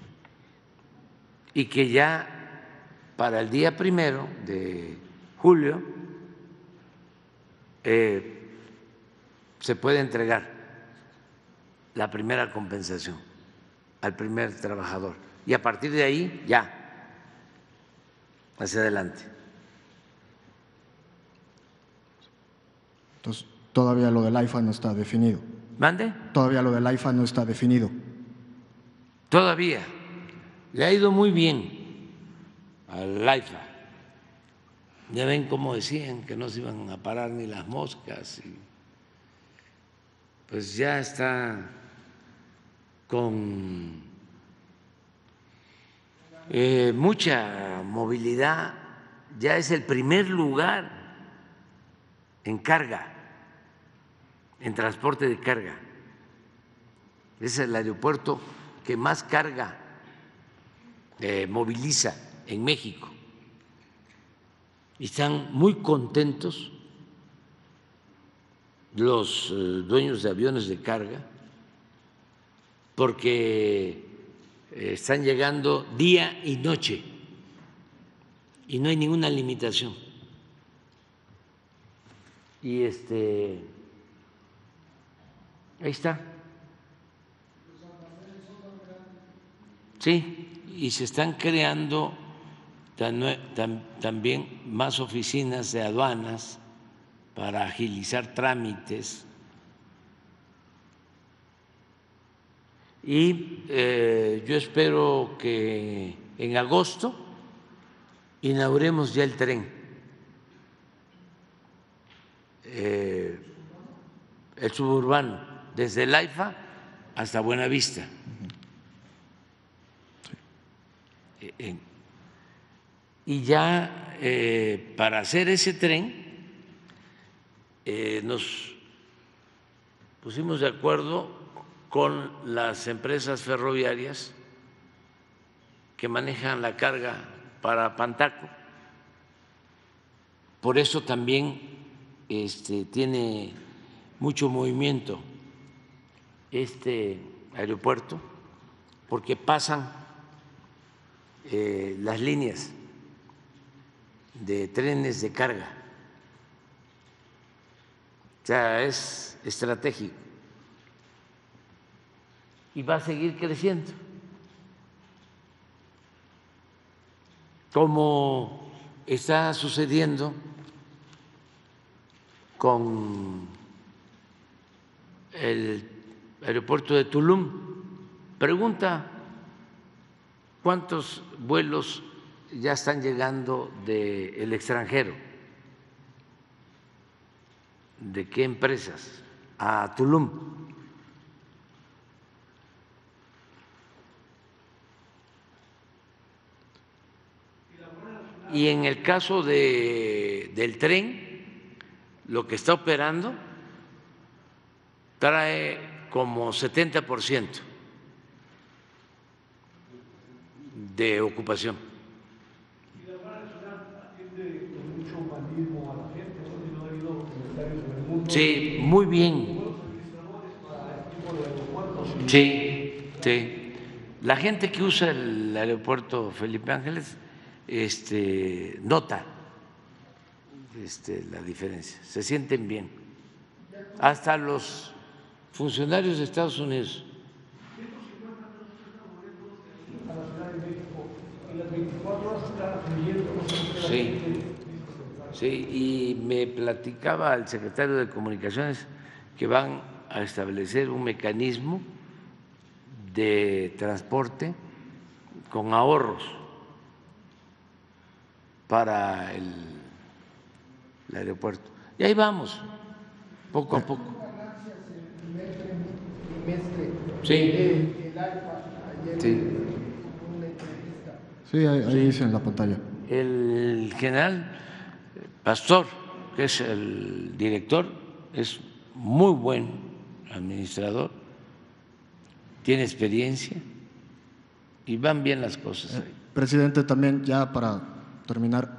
y que ya para el día 1 de julio se puede entregar la primera compensación al primer trabajador y a partir de ahí ya hacia adelante. Entonces, todavía lo del AIFA no está definido. ¿Mande? Todavía lo del AIFA no está definido. Todavía. Le ha ido muy bien al AIFA. Ya ven cómo decían que no se iban a parar ni las moscas. Pues ya está con mucha movilidad, ya es el primer lugar en carga, en transporte de carga. Es el aeropuerto que más carga moviliza en México. Y están muy contentos los dueños de aviones de carga porque están llegando día y noche y no hay ninguna limitación. Y ahí está. Sí, y se están creando también más oficinas de aduanas para agilizar trámites. Y yo espero que en agosto inauguremos ya el tren, el suburbano, desde el AIFA hasta Buenavista. Y ya para hacer ese tren nos pusimos de acuerdo con las empresas ferroviarias que manejan la carga para Pantaco. Por eso también tiene mucho movimiento este aeropuerto, porque pasan las líneas de trenes de carga. O sea, es estratégico y va a seguir creciendo. Como está sucediendo con el aeropuerto de Tulum. Pregunta cuántos vuelos ya están llegando del extranjero, de qué empresas a Tulum. Y en el caso del tren, lo que está operando trae como 70% de ocupación. ¿Y la Guardia Nacional atiende con mucho humanismo a la gente? ¿No ha habido comentarios en el mundo? Sí, muy bien. Sí, sí. La gente que usa el aeropuerto Felipe Ángeles nota la diferencia, se sienten bien. Hasta los funcionarios de Estados Unidos. Sí, sí, y me platicaba el secretario de Comunicaciones que van a establecer un mecanismo de transporte con ahorros para el aeropuerto. Y ahí vamos, poco a poco. Sí. Sí. Sí, ahí dice en la pantalla. El general Pastor, que es el director, es muy buen administrador, tiene experiencia y van bien las cosas. Presidente, también ya para terminar,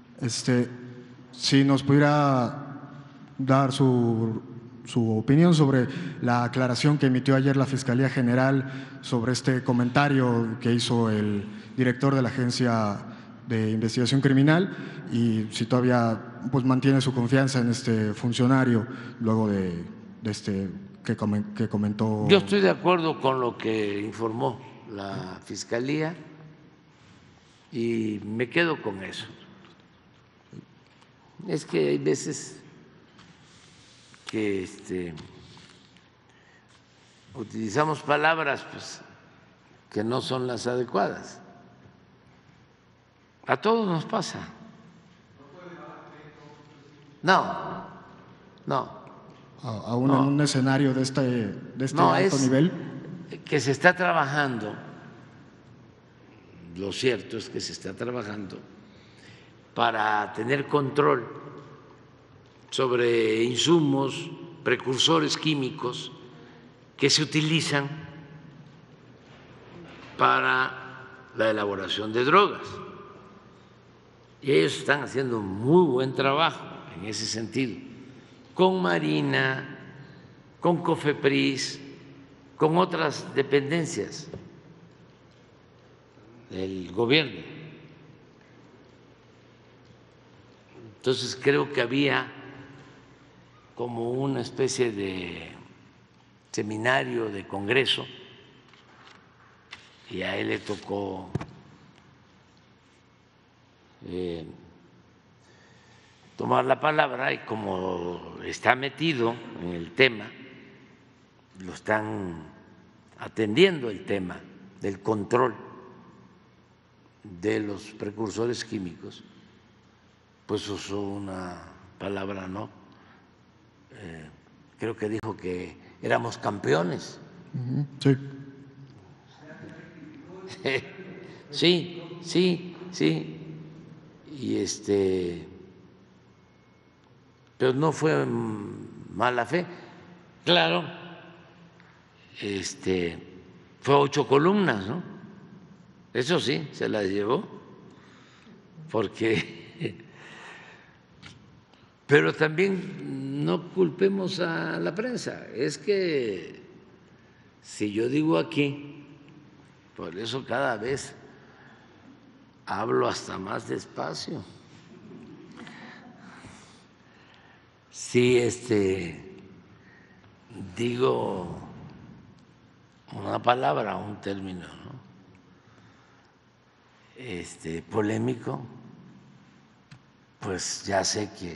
si nos pudiera dar su opinión sobre la aclaración que emitió ayer la Fiscalía General sobre este comentario que hizo el director de la Agencia de Investigación Criminal y si todavía pues mantiene su confianza en este funcionario luego de que comentó. Yo estoy de acuerdo con lo que informó la Fiscalía y me quedo con eso. Es que hay veces que utilizamos palabras pues, que no son las adecuadas. A todos nos pasa. No, no. Aún no. En un escenario de este no, alto nivel. Que se está trabajando, lo cierto es que se está trabajando para tener control sobre insumos, precursores químicos que se utilizan para la elaboración de drogas. Y ellos están haciendo muy buen trabajo en ese sentido, con Marina, con COFEPRIS, con otras dependencias del gobierno. Entonces creo que había como una especie de seminario, de congreso, y a él le tocó tomar la palabra y como está metido en el tema, lo están atendiendo el tema del control de los precursores químicos, pues usó una palabra, ¿no? Creo que dijo que éramos campeones. Sí. Sí, sí, sí. pero no fue mala fe. Claro, fue 8 columnas, ¿no? Eso sí, se las llevó, porque… Pero también no culpemos a la prensa, es que si yo digo aquí, por eso cada vez hablo hasta más despacio. Si digo una palabra, un término, ¿no? Polémico, pues ya sé que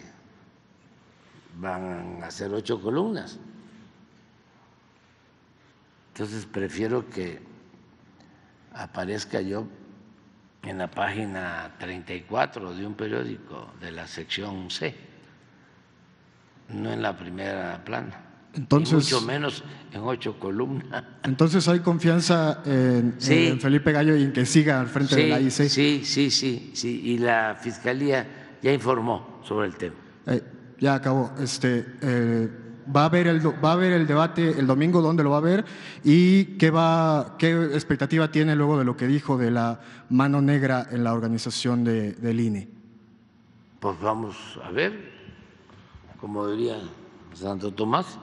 van a ser 8 columnas. Entonces prefiero que aparezca yo en la página 34 de un periódico de la sección C, no en la primera plana. Entonces, y mucho menos en 8 columnas. Entonces hay confianza en Felipe Gallo y en que siga al frente de la IC. Sí, y la Fiscalía ya informó sobre el tema. Ya acabó. Va a haber el debate el domingo, ¿dónde lo va a haber? ¿Y qué expectativa tiene luego de lo que dijo de la mano negra en la organización del INE? Pues vamos a ver, como diría Santo Tomás,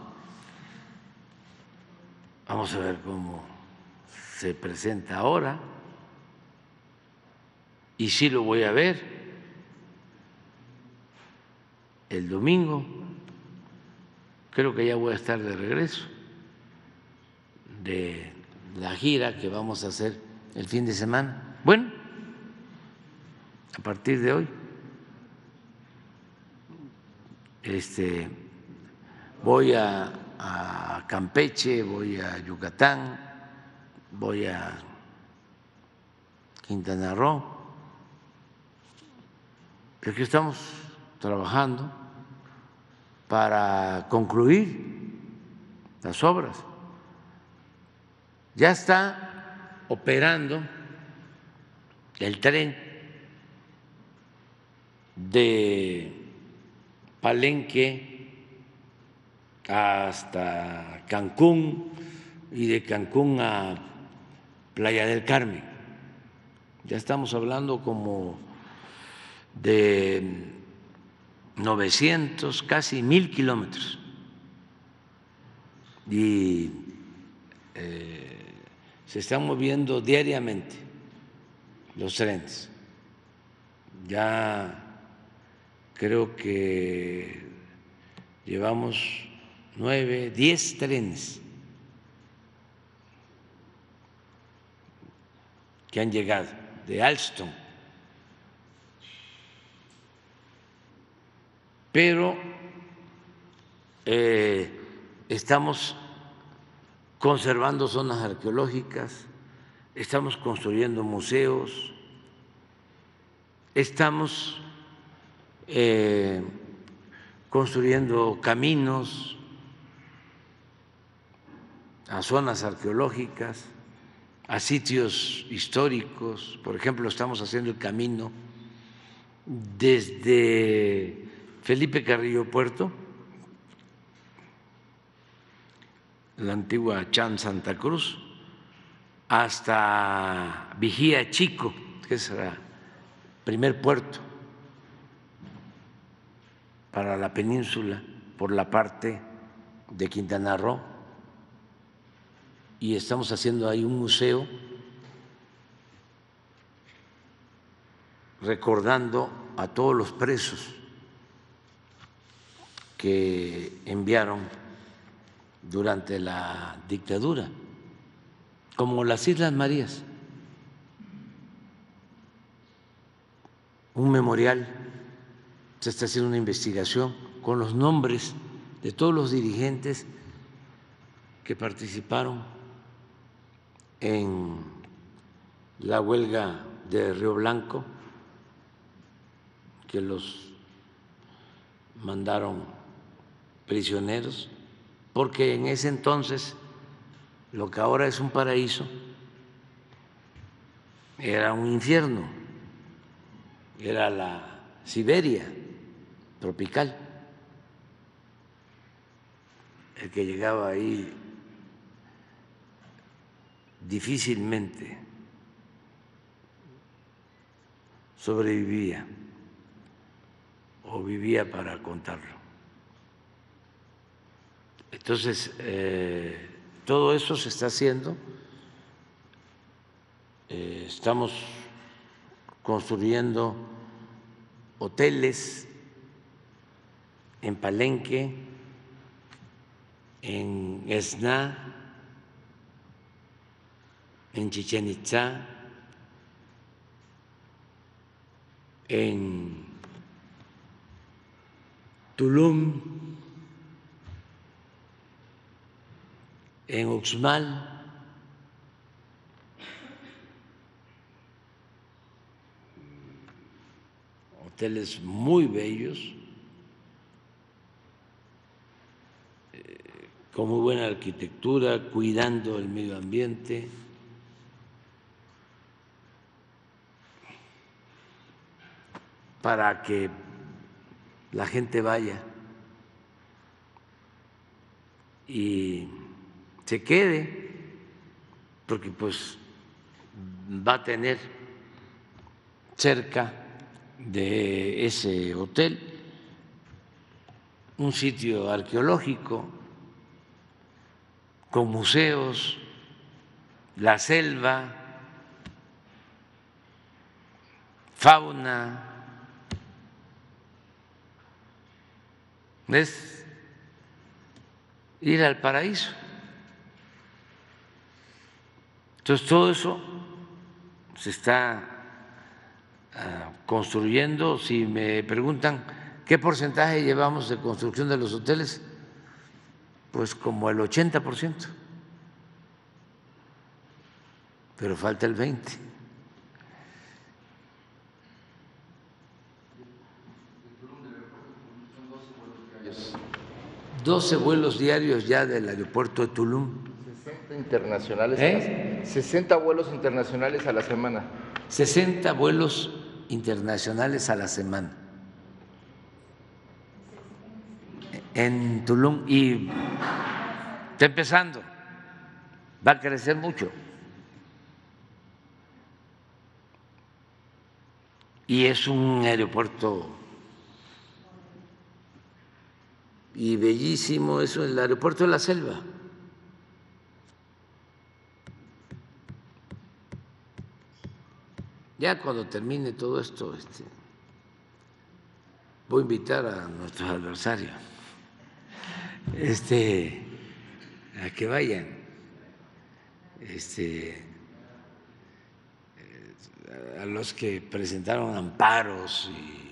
vamos a ver cómo se presenta ahora, y sí lo voy a ver el domingo. Creo que ya voy a estar de regreso de la gira que vamos a hacer el fin de semana. Bueno, a partir de hoy voy a Campeche, voy a Yucatán, voy a Quintana Roo, porque estamos trabajando para concluir las obras. Ya está operando el tren de Palenque hasta Cancún y de Cancún a Playa del Carmen. Ya estamos hablando como de 900, casi 1000 kilómetros, y se están moviendo diariamente los trenes. Ya creo que llevamos 9, 10 trenes que han llegado de Alstom. Pero estamos conservando zonas arqueológicas, estamos construyendo museos, estamos construyendo caminos a zonas arqueológicas, a sitios históricos. Por ejemplo, estamos haciendo el camino desde Felipe Carrillo Puerto, la antigua Chan Santa Cruz, hasta Vigía Chico, que es el primer puerto para la península por la parte de Quintana Roo, y estamos haciendo ahí un museo recordando a todos los presos que enviaron durante la dictadura, como las Islas Marías, un memorial. Se está haciendo una investigación con los nombres de todos los dirigentes que participaron en la huelga de Río Blanco, que los mandaron prisioneros, porque en ese entonces lo que ahora es un paraíso era un infierno, era la Siberia tropical, el que llegaba ahí difícilmente sobrevivía o vivía para contarlo. Entonces, todo eso se está haciendo. Estamos construyendo hoteles en Palenque, en Esná, en Chichén Itzá, en Tulum, en Uxmal, hoteles muy bellos, con muy buena arquitectura, cuidando el medio ambiente. Para que la gente vaya y se quede, porque pues va a tener cerca de ese hotel un sitio arqueológico con museos, la selva, fauna. Es ir al paraíso. Entonces, todo eso se está construyendo. Si me preguntan qué porcentaje llevamos de construcción de los hoteles, pues como el 80%, pero falta el 20%. 12 vuelos diarios ya del aeropuerto de Tulum. 60 internacionales. 60 vuelos internacionales a la semana. 60 vuelos internacionales a la semana en Tulum, y está empezando, va a crecer mucho. Y es un aeropuerto y bellísimo, eso, el aeropuerto de la Selva. Ya cuando termine todo esto, voy a invitar a nuestros adversarios a que vayan, a los que presentaron amparos y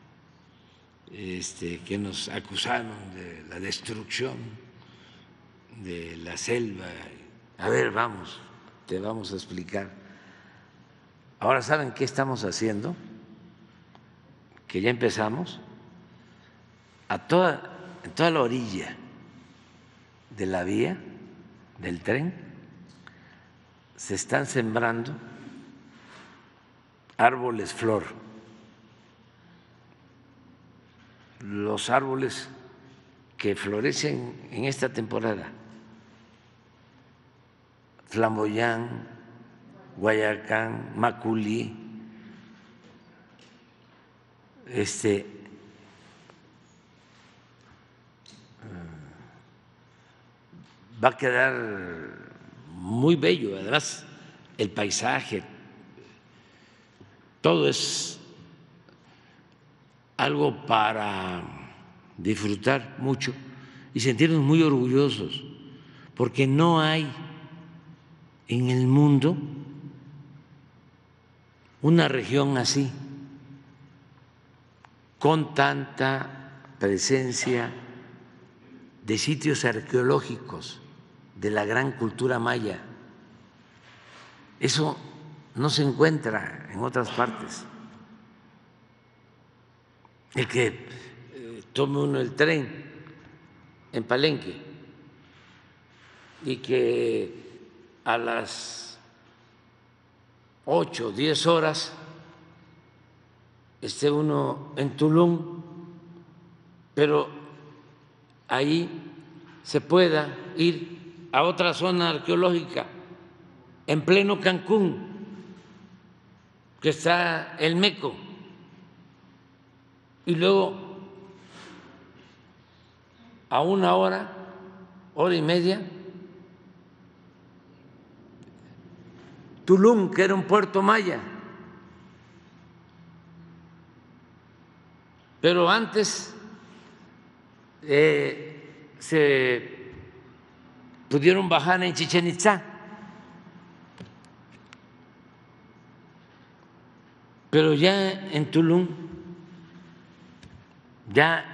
que nos acusaron de la destrucción de la selva. A ver, vamos, te vamos a explicar. Ahora, ¿saben qué estamos haciendo? Que ya empezamos en toda la orilla de la vía del tren se están sembrando árboles flor. Los árboles que florecen en esta temporada: flamboyán, guayacán, maculí, va a quedar muy bello. Además, el paisaje, todo es algo para disfrutar mucho y sentirnos muy orgullosos, porque no hay en el mundo una región así, con tanta presencia de sitios arqueológicos de la gran cultura maya. Eso no se encuentra en otras partes. El que tome uno el tren en Palenque y que a las 8 o 10 horas esté uno en Tulum, pero ahí se pueda ir a otra zona arqueológica, en pleno Cancún, que está el Meco, y luego a una hora y media, Tulum, que era un puerto maya. Pero antes se pudieron bajar en Chichén Itzá, pero ya en Tulum ya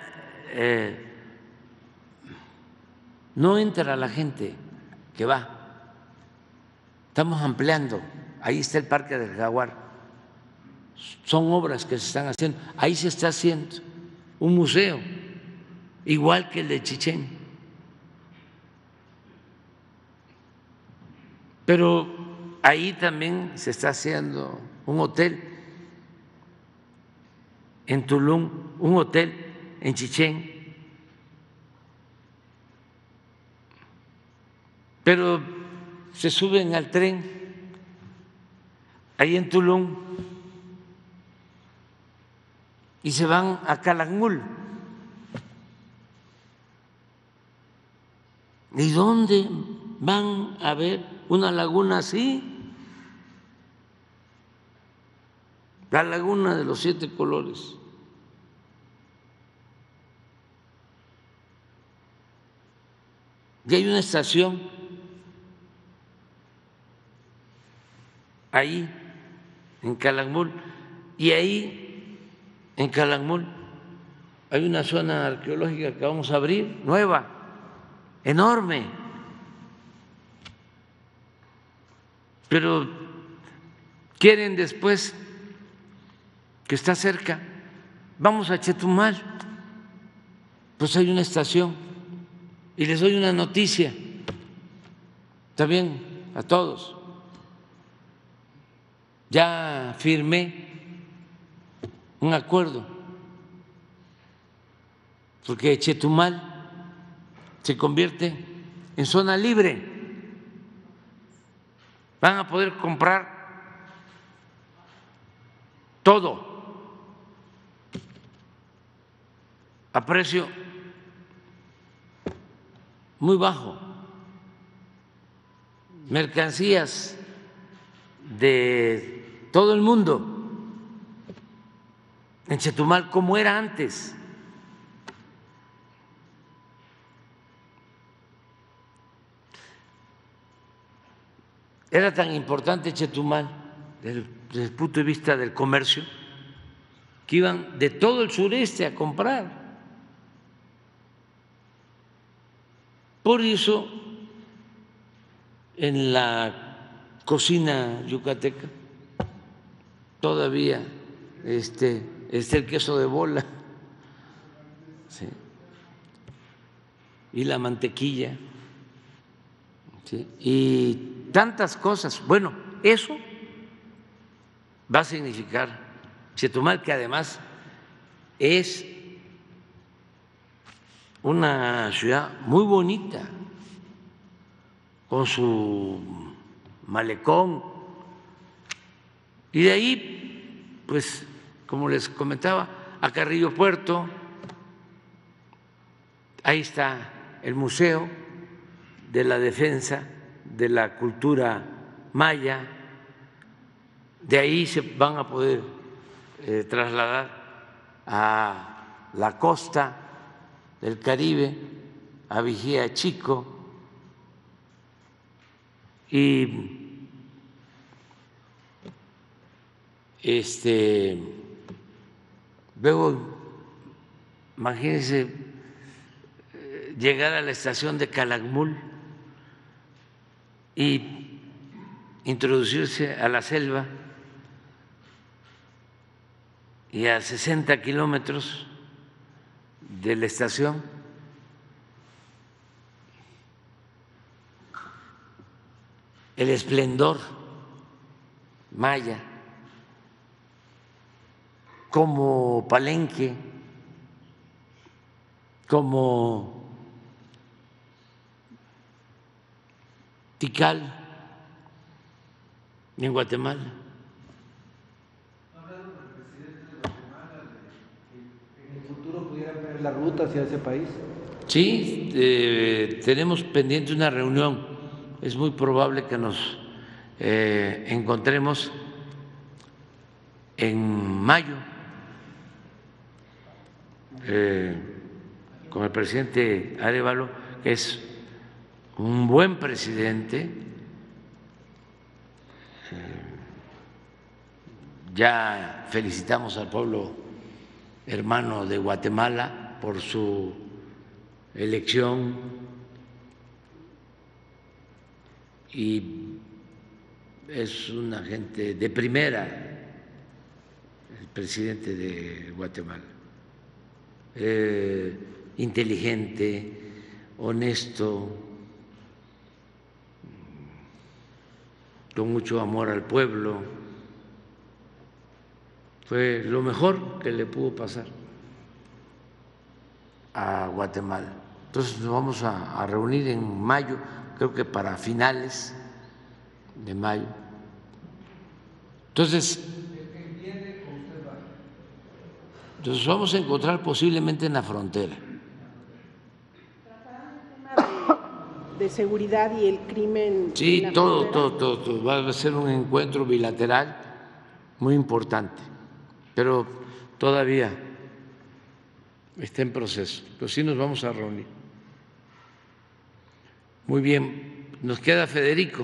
no entra la gente que va. Estamos ampliando, ahí está el Parque del Jaguar, son obras que se están haciendo, ahí se está haciendo un museo, igual que el de Chichén. Pero ahí también se está haciendo un hotel en Tulum, un hotel en Chichén. Pero se suben al tren ahí en Tulum y se van a Calakmul. ¿Y dónde van a ver una laguna así? La laguna de los 7 colores. Y hay una estación ahí en Calakmul, y ahí en Calakmul hay una zona arqueológica que vamos a abrir, nueva, enorme, pero quieren después, que está cerca, vamos a Chetumal, pues hay una estación, y les doy una noticia también a todos. Ya firmé un acuerdo, porque Chetumal se convierte en zona libre. Van a poder comprar todo a precio muy bajo, mercancías de todo el mundo en Chetumal, como era antes. Era tan importante Chetumal desde el punto de vista del comercio que iban de todo el sureste a comprar. Por eso en la cocina yucateca todavía está el queso de bola, ¿sí?, y la mantequilla, ¿sí?, y tantas cosas. Bueno, eso va a significar Chetumal, que además es una ciudad muy bonita, con su malecón, y de ahí, pues, como les comentaba, a Carrillo Puerto, ahí está el Museo de la Defensa de la Cultura Maya, de ahí se van a poder trasladar a la costa del Caribe, a Vigía Chico, y luego, imagínense llegar a la estación de Calakmul y introducirse a la selva, y a 60 kilómetros de la estación el esplendor maya, como Palenque, como Tikal en Guatemala. ¿En el futuro pudiera ver la ruta hacia ese país? Sí, tenemos pendiente una reunión. Es muy probable que nos encontremos en mayo con el presidente Arévalo, que es un buen presidente. Ya felicitamos al pueblo hermano de Guatemala por su elección y es una gente de primera, el presidente de Guatemala, inteligente, honesto, con mucho amor al pueblo. Fue lo mejor que le pudo pasar a Guatemala. Entonces nos vamos a reunir en mayo, creo que para finales de mayo. Entonces vamos a encontrar posiblemente en la frontera. De seguridad y el crimen. Sí, todo. Va a ser un encuentro bilateral muy importante, pero todavía está en proceso. Pero sí nos vamos a reunir. Muy bien, nos queda Federico.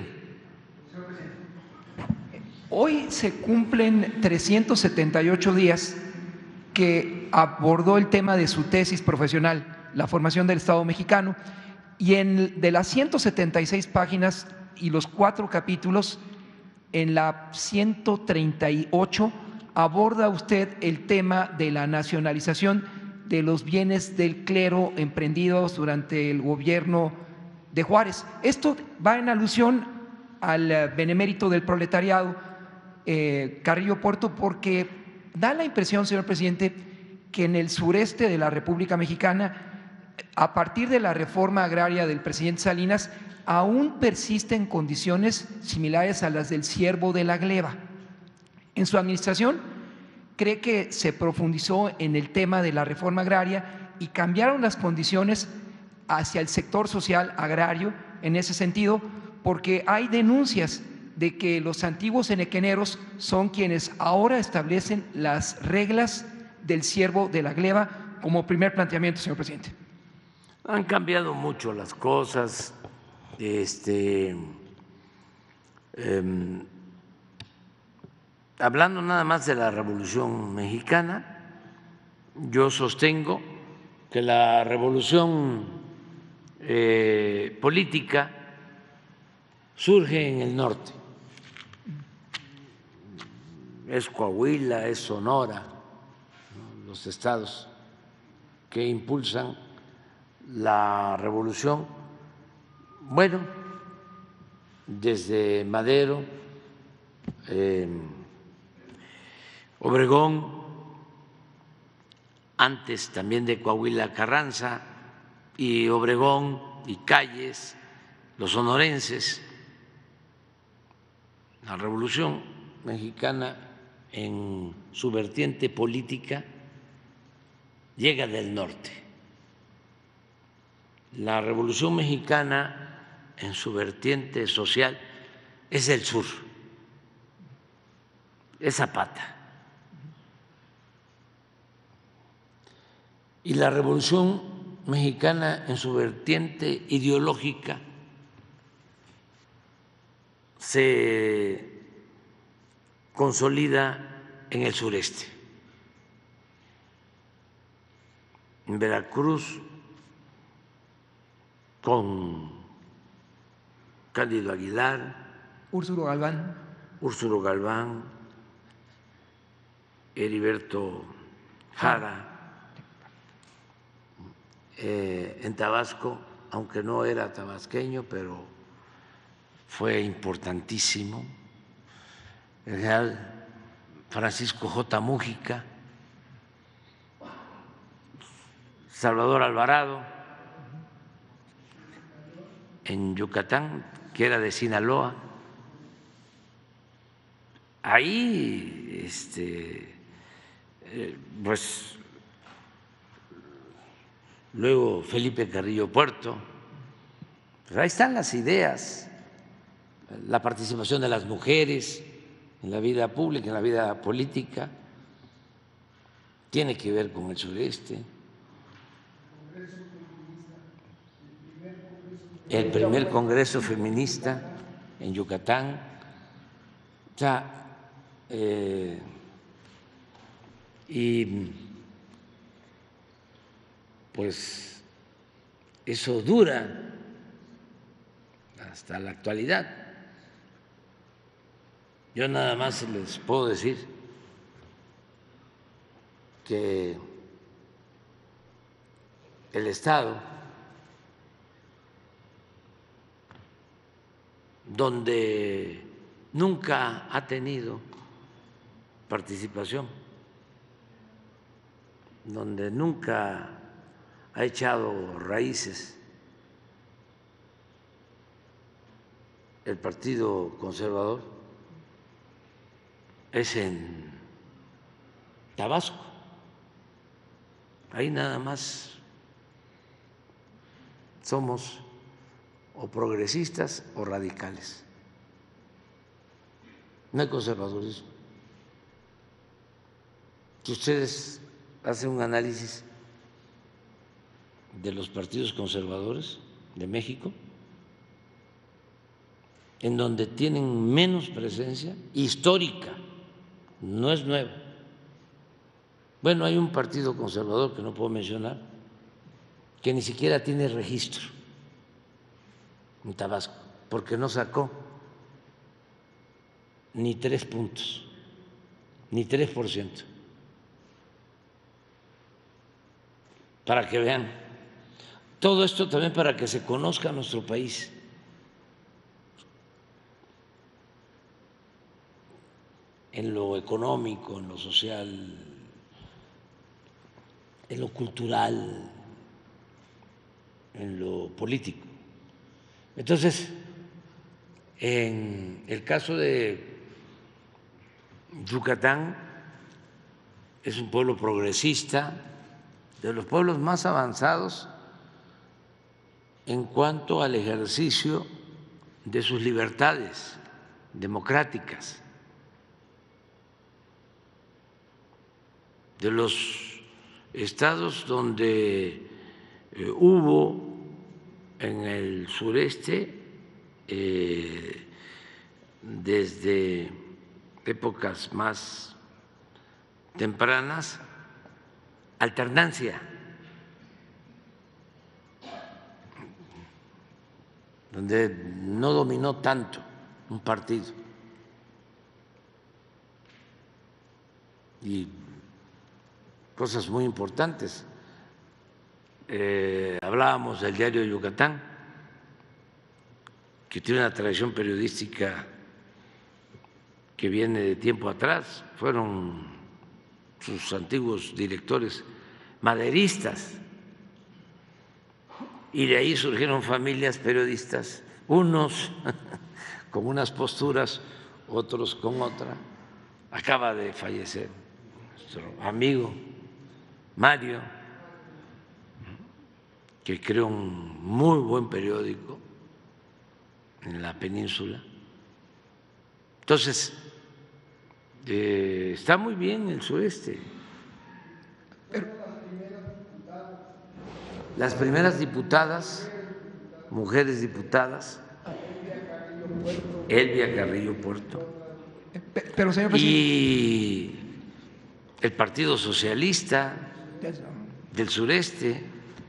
Hoy se cumplen 378 días que abordó el tema de su tesis profesional, la formación del Estado mexicano, y de las 176 páginas y los 4 capítulos, en la 138 aborda usted el tema de la nacionalización de los bienes del clero emprendidos durante el gobierno de Juárez. Esto va en alusión al benemérito del proletariado, Carrillo Puerto, porque da la impresión, señor presidente, que en el sureste de la República Mexicana, a partir de la reforma agraria del presidente Salinas, aún persisten condiciones similares a las del ciervo de la gleba. En su administración, ¿cree que se profundizó en el tema de la reforma agraria y cambiaron las condiciones hacia el sector social agrario en ese sentido? Porque hay denuncias de que los antiguos enequeneros son quienes ahora establecen las reglas del ciervo de la gleba como primer planteamiento, señor presidente. Han cambiado mucho las cosas. Hablando nada más de la Revolución Mexicana, yo sostengo que la revolución política surge en el norte. Es Coahuila, es Sonora, ¿no?, los estados que impulsan la revolución. Bueno, desde Madero, Obregón, antes también de Coahuila, Carranza, y Obregón y Calles, los sonorenses. La Revolución Mexicana en su vertiente política llega del norte. La Revolución Mexicana en su vertiente social es del sur, es Zapata. Y la Revolución Mexicana en su vertiente ideológica se consolida en el sureste, en Veracruz, con Cándido Aguilar, Úrsulo Galván, Heriberto Jara, en Tabasco, aunque no era tabasqueño, pero fue importantísimo, el general Francisco J. Mújica, Salvador Alvarado en Yucatán, que era de Sinaloa. Ahí, pues, luego Felipe Carrillo Puerto. Pues ahí están las ideas, la participación de las mujeres en la vida pública, en la vida política, tiene que ver con el sureste. El primer congreso feminista en Yucatán. O sea, y pues eso dura hasta la actualidad. Yo nada más les puedo decir que el Estado, donde nunca ha tenido participación, donde nunca ha echado raíces el Partido Conservador, es en Tabasco. Ahí nada más somos o progresistas o radicales. No hay conservadurismo. Si ustedes hacen un análisis de los partidos conservadores de México, en donde tienen menos presencia histórica, no es nuevo. Bueno, hay un partido conservador que no puedo mencionar, que ni siquiera tiene registro en Tabasco, porque no sacó ni 3 puntos, ni 3%. Para que vean. Todo esto también para que se conozca nuestro país. En lo económico, en lo social, en lo cultural, en lo político. Entonces, en el caso de Yucatán, es un pueblo progresista, de los pueblos más avanzados en cuanto al ejercicio de sus libertades democráticas, de los estados donde hubo en el sureste desde épocas más tempranas alternancia, donde no dominó tanto un partido y cosas muy importantes. Hablábamos del diario de Yucatán, que tiene una tradición periodística que viene de tiempo atrás, fueron sus antiguos directores maderistas, y de ahí surgieron familias periodistas, unos con unas posturas, otros con otra. Acaba de fallecer nuestro amigo Mario, que creó un muy buen periódico en la península. Entonces, está muy bien el sureste. Las primeras diputadas, mujeres diputadas, Elvia Carrillo Puerto, pero, señor presidente, y el Partido Socialista del sureste,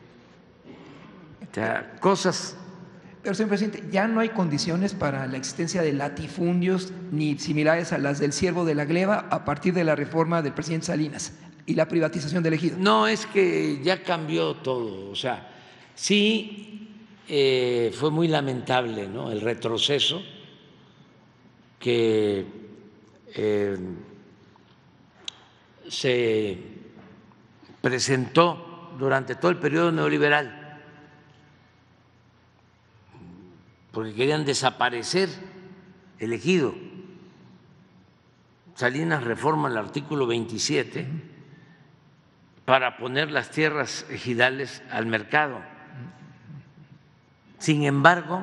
o sea, cosas. Pero, señor presidente, ya no hay condiciones para la existencia de latifundios ni similares a las del Ciervo de la Gleba a partir de la reforma del presidente Salinas y la privatización del ejido. No, es que ya cambió todo. O sea, sí fue muy lamentable, ¿no?, el retroceso que se presentó durante todo el periodo neoliberal, porque querían desaparecer el ejido. Salinas reforma el artículo 27 para poner las tierras ejidales al mercado. Sin embargo,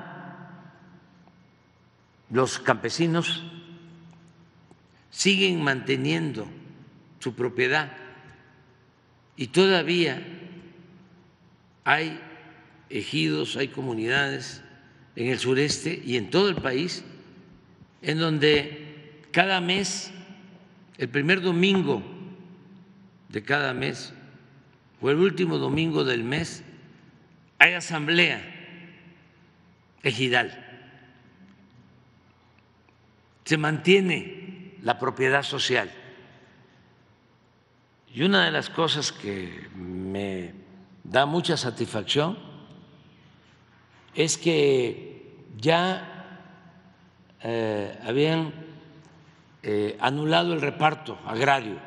los campesinos siguen manteniendo su propiedad y todavía hay ejidos, hay comunidades en el sureste y en todo el país en donde cada mes, el primer domingo de cada mes o el último domingo del mes, hay asamblea ejidal. Se mantiene la propiedad social. Y una de las cosas que me da mucha satisfacción es que ya habían anulado el reparto agrario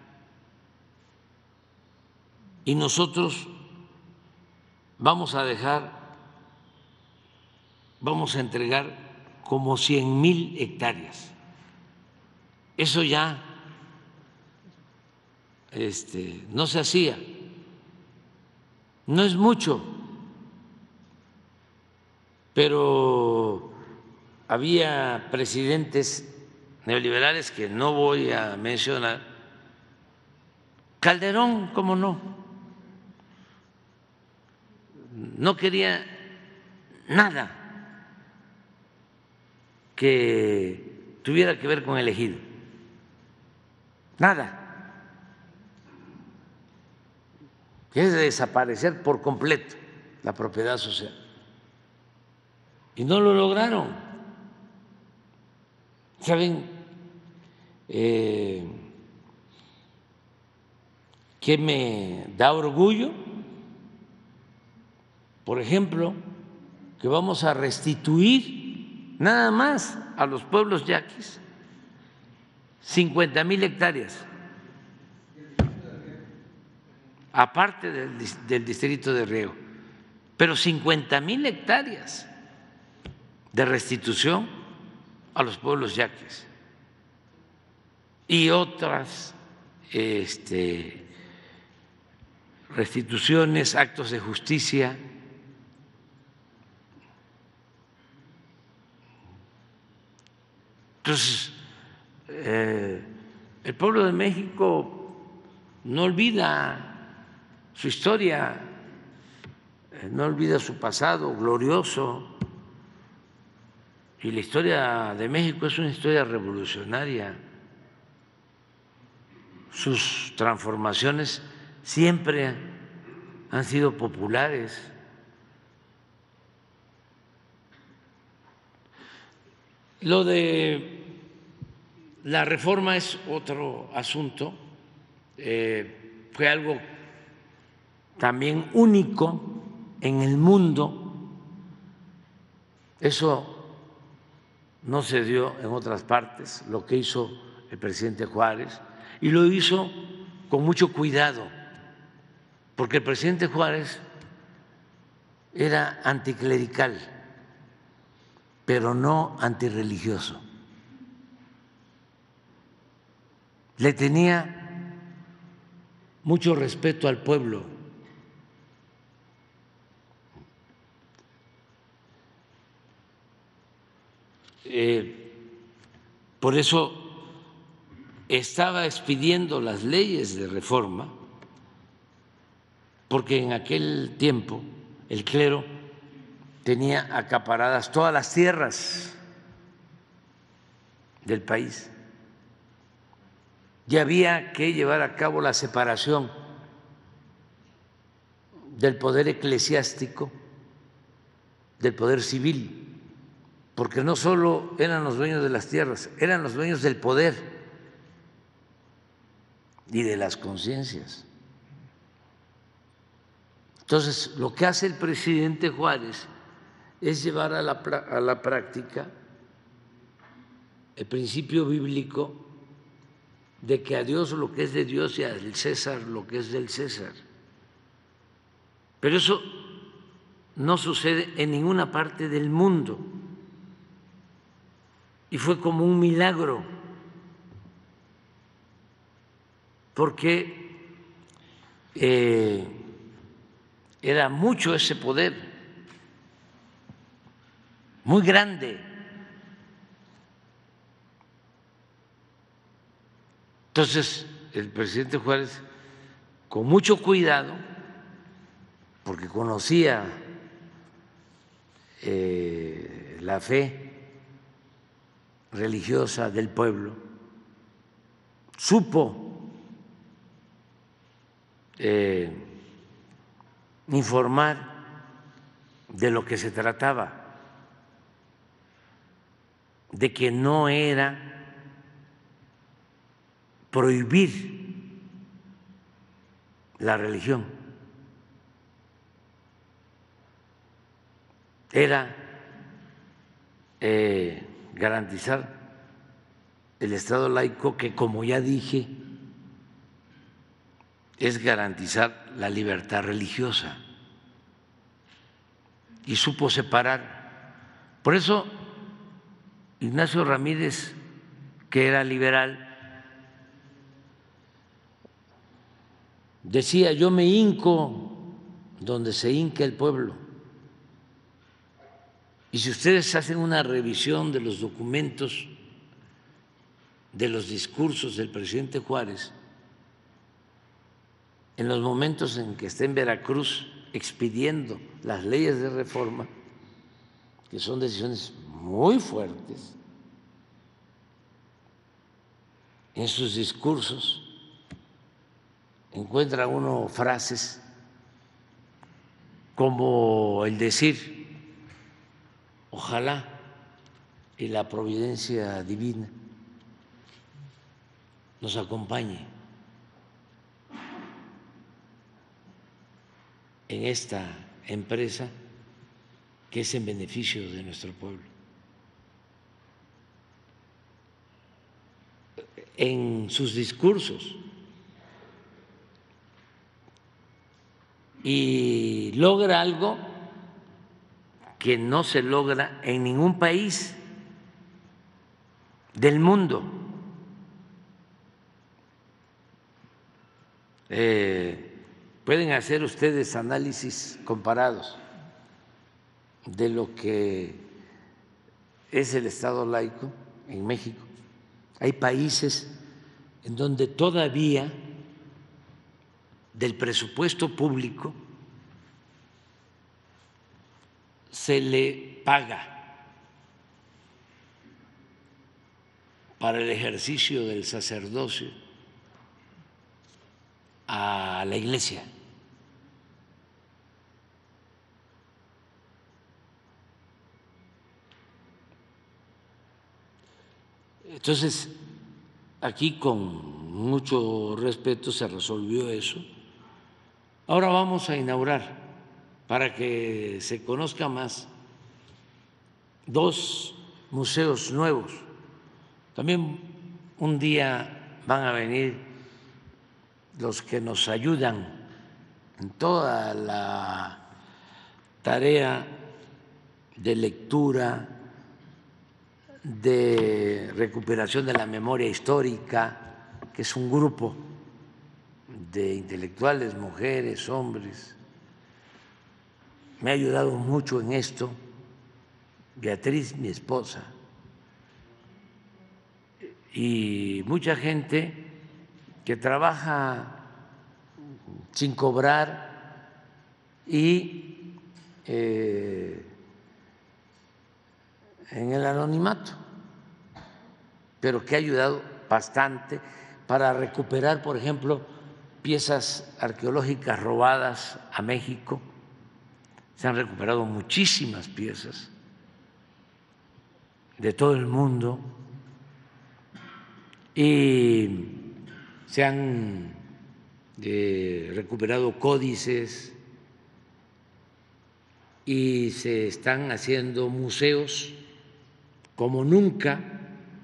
y nosotros vamos a entregar como 100,000 hectáreas. Eso ya no se hacía, no es mucho, pero había presidentes neoliberales que no voy a mencionar. Calderón, ¿cómo no? No quería nada que tuviera que ver con el ejido, nada. Que es desaparecer por completo la propiedad social. Y no lo lograron. ¿Saben qué me da orgullo? Por ejemplo, que vamos a restituir nada más a los pueblos yaquis 50,000 hectáreas. Aparte del distrito de riego, pero 50,000 hectáreas de restitución a los pueblos yaquis y otras restituciones, actos de justicia. Entonces, el pueblo de México no olvida su historia, no olvida su pasado glorioso, y la historia de México es una historia revolucionaria. Sus transformaciones siempre han sido populares. Lo de la reforma es otro asunto, fue algo también único en el mundo. Eso no se dio en otras partes, lo que hizo el presidente Juárez, y lo hizo con mucho cuidado, porque el presidente Juárez era anticlerical, pero no antirreligioso. Le tenía mucho respeto al pueblo. Por eso estaba expidiendo las leyes de reforma, porque en aquel tiempo el clero tenía acaparadas todas las tierras del país y había que llevar a cabo la separación del poder eclesiástico del poder civil, porque no solo eran los dueños de las tierras, eran los dueños del poder y de las conciencias. Entonces, lo que hace el presidente Juárez es llevar a la práctica el principio bíblico de que a Dios lo que es de Dios y al César lo que es del César. Pero eso no sucede en ninguna parte del mundo. Y fue como un milagro, porque era mucho ese poder, muy grande. Entonces, el presidente Juárez, con mucho cuidado, porque conocía la fe religiosa del pueblo, supo informar de lo que se trataba, de que no era prohibir la religión, era garantizar el Estado laico, que, como ya dije, es garantizar la libertad religiosa, y supo separar. Por eso Ignacio Ramírez, que era liberal, decía: yo me hinco donde se hinca el pueblo. Y si ustedes hacen una revisión de los documentos, de los discursos del presidente Juárez, en los momentos en que está en Veracruz expidiendo las leyes de reforma, que son decisiones muy fuertes, en sus discursos encuentra uno frases como el decir: ojalá y la providencia divina nos acompañe en esta empresa que es en beneficio de nuestro pueblo. En sus discursos, y logra algo que no se logra en ningún país del mundo. Pueden hacer ustedes análisis comparados de lo que es el Estado laico en México. Hay países en donde todavía del presupuesto público se le paga para el ejercicio del sacerdocio a la Iglesia. Entonces, aquí con mucho respeto se resolvió eso. Ahora vamos a inaugurar, para que se conozca más, 2 museos nuevos. También un día van a venir los que nos ayudan en toda la tarea de lectura, de recuperación de la memoria histórica, que es un grupo de intelectuales, mujeres, hombres. Me ha ayudado mucho en esto Beatriz, mi esposa, y mucha gente que trabaja sin cobrar y en el anonimato, pero que ha ayudado bastante para recuperar, por ejemplo, piezas arqueológicas robadas a México. Se han recuperado muchísimas piezas de todo el mundo y se han recuperado códices y se están haciendo museos como nunca.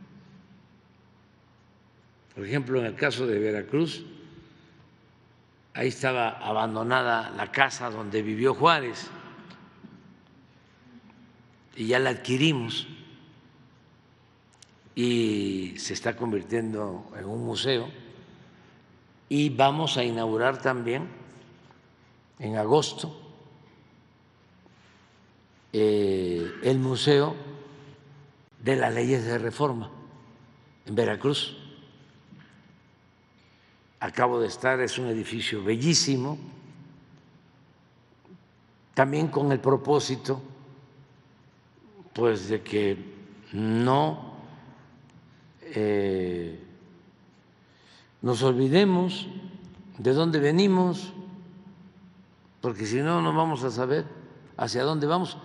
Por ejemplo, en el caso de Veracruz, ahí estaba abandonada la casa donde vivió Juárez y ya la adquirimos y se está convirtiendo en un museo, y vamos a inaugurar también en agosto el Museo de las Leyes de Reforma en Veracruz. Acabo de estar, es un edificio bellísimo, también con el propósito pues de que no nos olvidemos de dónde venimos, porque si no, no vamos a saber hacia dónde vamos.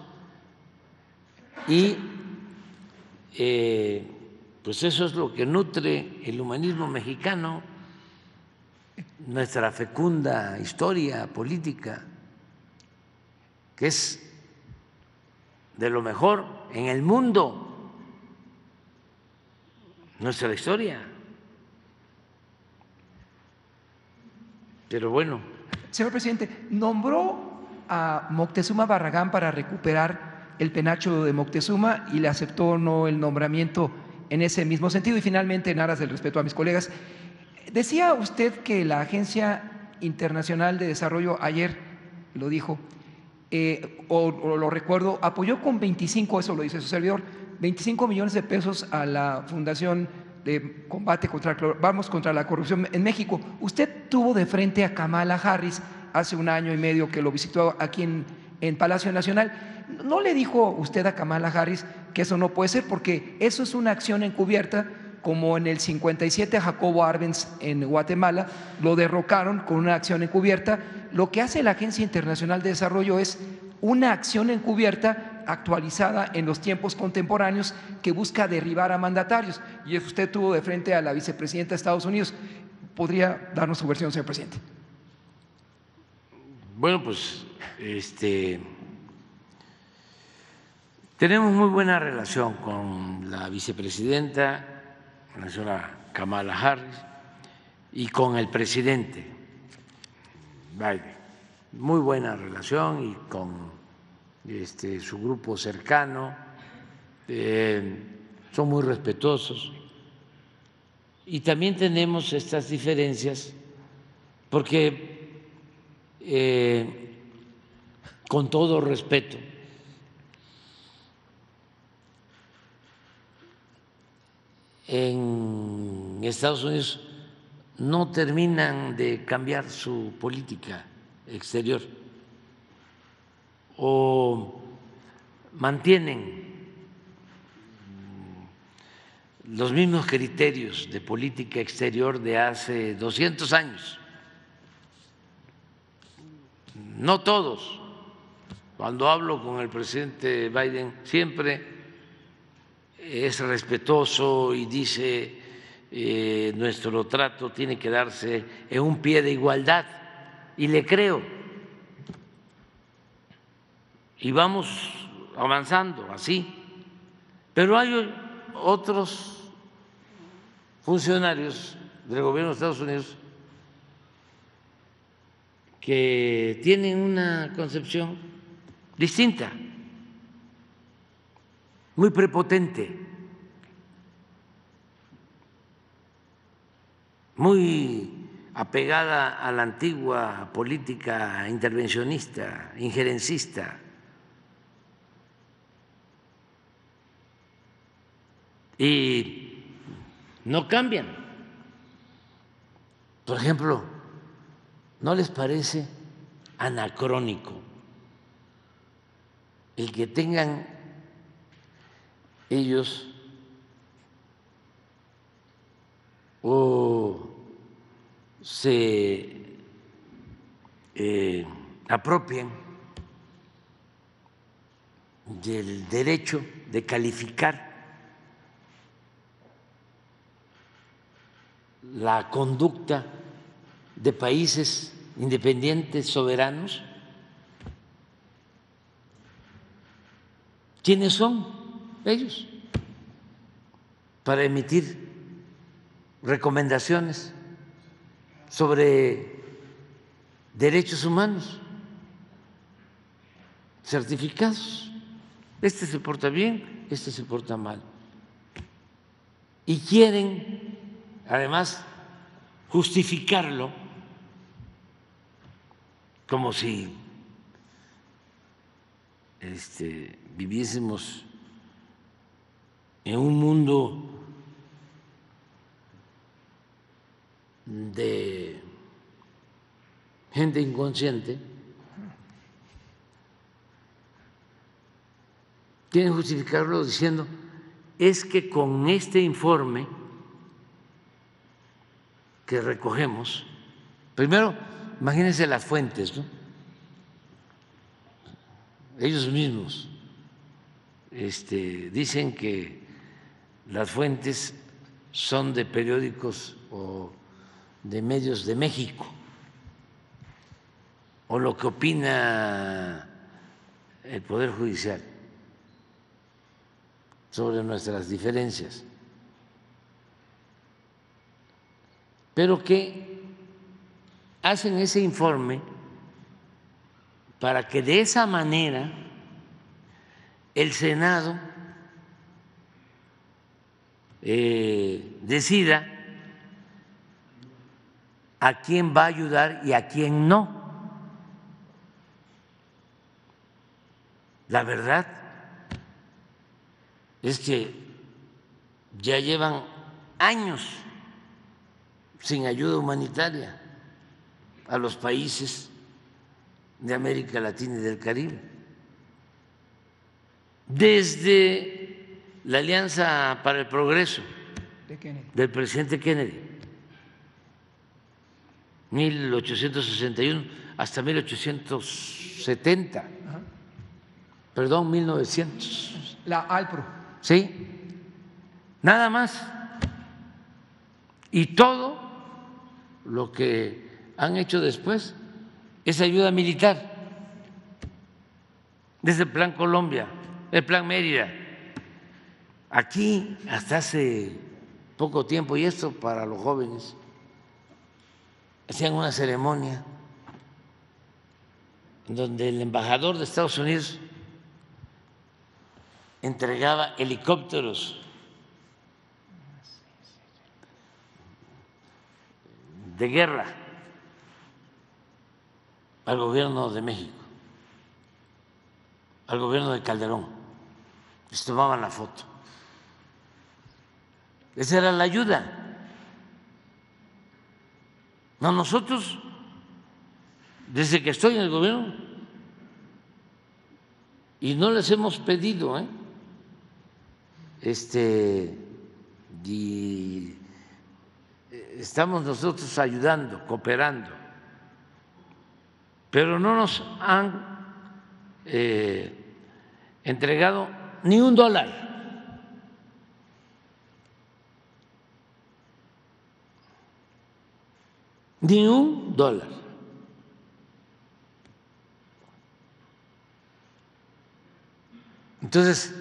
Y pues eso es lo que nutre el humanismo mexicano, nuestra fecunda historia política, que es de lo mejor en el mundo, nuestra historia. Pero bueno. Señor presidente, nombró a Moctezuma Barragán para recuperar el penacho de Moctezuma y le aceptó no el nombramiento en ese mismo sentido, y finalmente, en aras del respeto a mis colegas, decía usted que la Agencia Internacional de Desarrollo, ayer lo dijo, o lo recuerdo, apoyó con 25, eso lo dice su servidor, 25 millones de pesos a la Fundación de Combate contra la Corrupción en México. Usted tuvo de frente a Kamala Harris hace un año y medio que lo visitó aquí en Palacio Nacional. ¿No le dijo usted a Kamala Harris que eso no puede ser, porque eso es una acción encubierta, como en el 57 a Jacobo Arbenz en Guatemala lo derrocaron con una acción encubierta? Lo que hace la Agencia Internacional de Desarrollo es una acción encubierta actualizada en los tiempos contemporáneos que busca derribar a mandatarios, y usted tuvo de frente a la vicepresidenta de Estados Unidos. ¿Podría darnos su versión, señor presidente? Bueno, pues tenemos muy buena relación con la vicepresidenta, la señora Kamala Harris, y con el presidente Biden. Muy buena relación, y con su grupo cercano, son muy respetuosos. Y también tenemos estas diferencias porque, con todo respeto, en Estados Unidos no terminan de cambiar su política exterior o mantienen los mismos criterios de política exterior de hace 200 años. No todos. Cuando hablo con el presidente Biden siempre es respetuoso y dice nuestro trato tiene que darse en un pie de igualdad, y le creo, y vamos avanzando así. Pero hay otros funcionarios del gobierno de Estados Unidos que tienen una concepción distinta, muy prepotente, muy apegada a la antigua política intervencionista, injerencista. Y no cambian. Por ejemplo, ¿no les parece anacrónico el que tengan ellos o se apropien del derecho de calificar la conducta de países independientes, soberanos? ¿Quiénes son ellos para emitir recomendaciones sobre derechos humanos certificados. Este se porta bien, este se porta mal. Y quieren, además, justificarlo como si viviésemos en un mundo de gente inconsciente. Quieren justificarlo diciendo, es que con este informe que recogemos, primero, imagínense las fuentes, ¿no? Ellos mismos dicen que las fuentes son de periódicos o de medios de México, o lo que opina el Poder Judicial sobre nuestras diferencias, pero que hacen ese informe para que de esa manera el Senado decida a quién va a ayudar y a quién no. La verdad es que ya llevan años sin ayuda humanitaria a los países de América Latina y del Caribe. Desde la Alianza para el Progreso del presidente Kennedy, 1861 hasta 1870, perdón, 1900. La ALPRO. Sí, nada más. Y todo lo que han hecho después es ayuda militar, desde el Plan Colombia, el Plan Mérida. Aquí, hasta hace poco tiempo, y esto para los jóvenes, hacían una ceremonia en donde el embajador de Estados Unidos entregaba helicópteros de guerra al gobierno de México, al gobierno de Calderón. Les tomaban la foto. Esa era la ayuda. No, nosotros, desde que estoy en el gobierno, y no les hemos pedido, y estamos nosotros ayudando, cooperando, pero no nos han entregado ni $1. Ni $1. Entonces,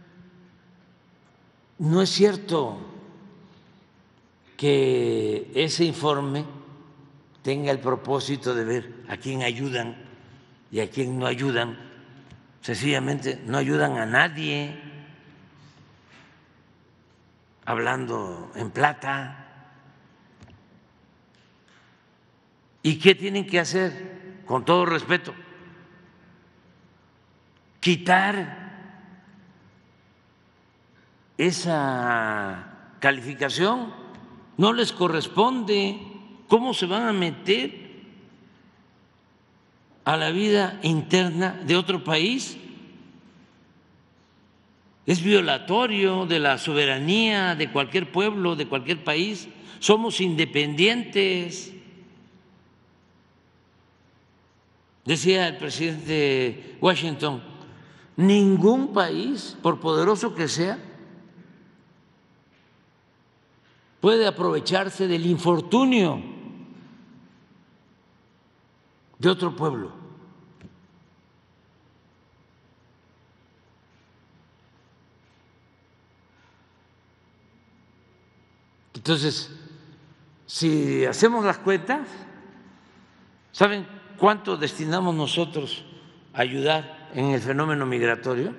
no es cierto que ese informe tenga el propósito de ver a quién ayudan y a quién no ayudan. Sencillamente no ayudan a nadie, hablando en plata. ¿Y qué tienen que hacer? Con todo respeto, quitar esa calificación. No les corresponde. ¿Cómo se van a meter a la vida interna de otro país? Es violatorio de la soberanía de cualquier pueblo, de cualquier país. Somos independientes. Decía el presidente Washington, ningún país, por poderoso que sea, puede aprovecharse del infortunio de otro pueblo. Entonces, si hacemos las cuentas, ¿saben cuánto destinamos nosotros a ayudar en el fenómeno migratorio?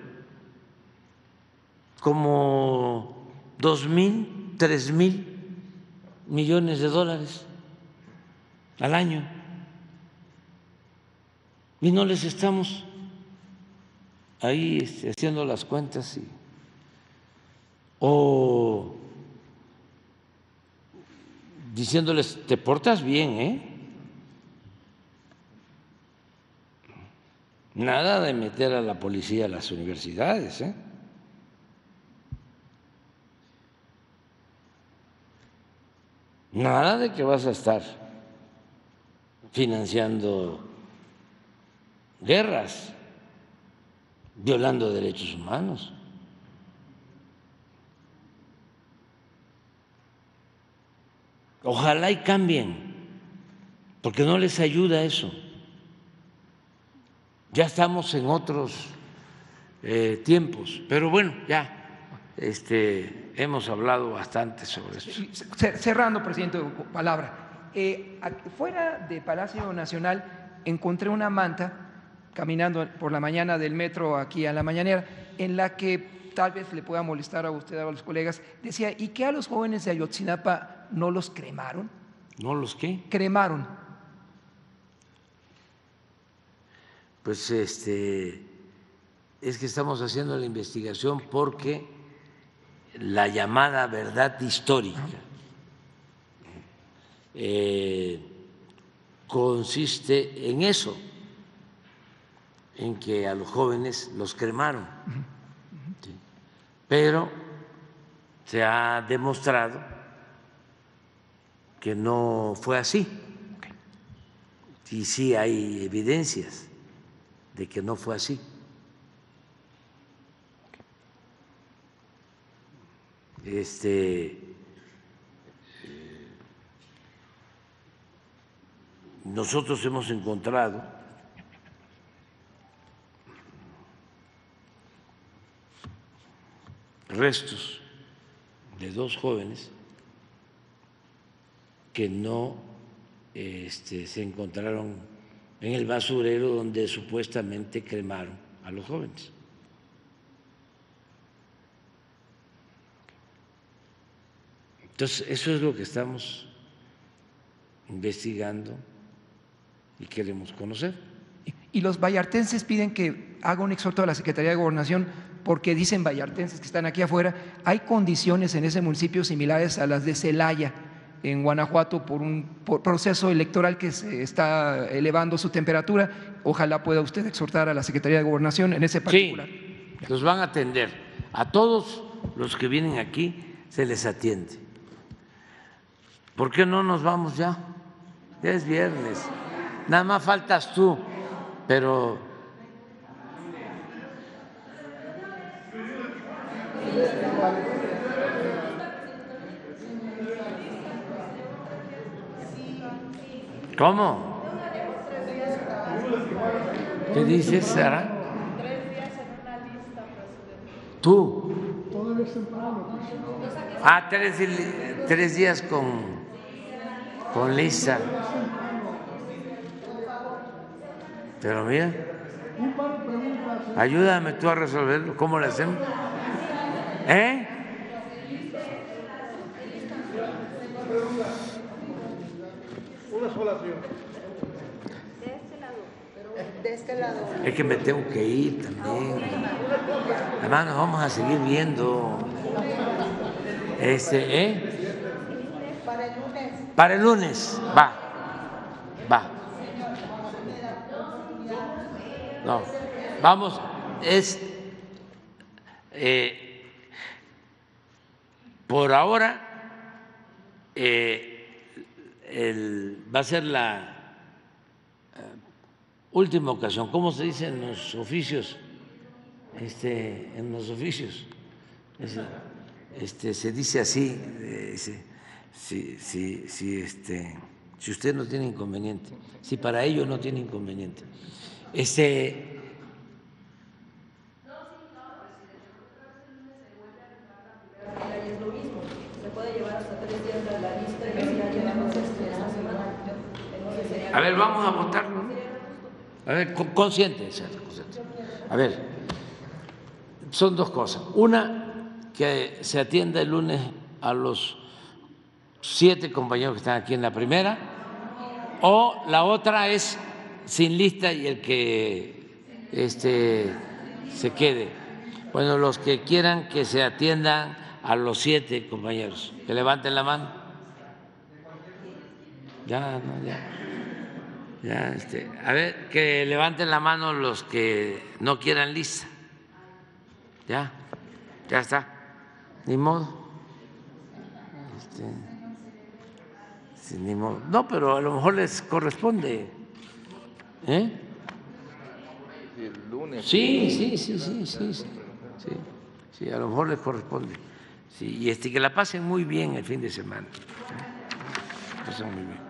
Como 2,000, 3,000 millones de dólares al año. Y no les estamos ahí haciendo las cuentas o diciéndoles, te portas bien, Nada de meter a la policía a las universidades, Nada de que vas a estar financiando guerras, violando derechos humanos. Ojalá y cambien, porque no les ayuda eso. Ya estamos en otros tiempos, pero bueno, ya hemos hablado bastante sobre esto. Cerrando, presidente, palabra. Fuera de Palacio Nacional encontré una manta caminando por la mañana del metro aquí a la mañanera, en la que tal vez le pueda molestar a usted o a los colegas, decía, ¿y qué a los jóvenes de Ayotzinapa no los cremaron? ¿No los qué? Cremaron. Pues es que estamos haciendo la investigación porque la llamada verdad histórica consiste en eso, en que a los jóvenes los cremaron, ¿sí? Pero se ha demostrado que no fue así, y sí hay evidencias de que no fue así. Nosotros hemos encontrado restos de 2 jóvenes que no se encontraron en el basurero donde supuestamente cremaron a los jóvenes. Entonces, eso es lo que estamos investigando y queremos conocer. Y los vallartenses piden que haga un exhorto a la Secretaría de Gobernación, porque dicen vallartenses que están aquí afuera, hay condiciones en ese municipio similares a las de Celaya, en Guanajuato, por un proceso electoral que se está elevando su temperatura. Ojalá pueda usted exhortar a la Secretaría de Gobernación en ese particular. Sí, los van a atender. A todos los que vienen aquí se les atiende. ¿Por qué no nos vamos ya? Ya es viernes. Nada más faltas tú, pero ¿cómo? ¿Qué dices, Sara? 3 días en una lista, presidente. ¿Tú? Todavía es temprano. 3 días con lista. Pero mira, ayúdame tú a resolverlo. ¿Cómo lo hacemos? Una sola, señor. De este lado. Es que me tengo que ir también. Además, nos vamos a seguir viendo. Para el lunes. Para el lunes, va. No, vamos, por ahora va a ser la última ocasión. ¿Cómo se dice en los oficios? En los oficios se dice así, si usted no tiene inconveniente, si para ello no tiene inconveniente. A ver, vamos a votar. A ver, consciente. A ver, son dos cosas. Una, que se atienda el lunes a los 7 compañeros que están aquí en la primera, o la otra es sin lista y el que se quede. Bueno, los que quieran que se atiendan a los 7 compañeros, que levanten la mano. Ya. A ver, que levanten la mano los que no quieran lista. Ya está. Ni modo. Ni modo. No, pero a lo mejor les corresponde. El lunes. Sí, a lo mejor les corresponde. Sí, y que la pasen muy bien el fin de semana. Pasen muy bien.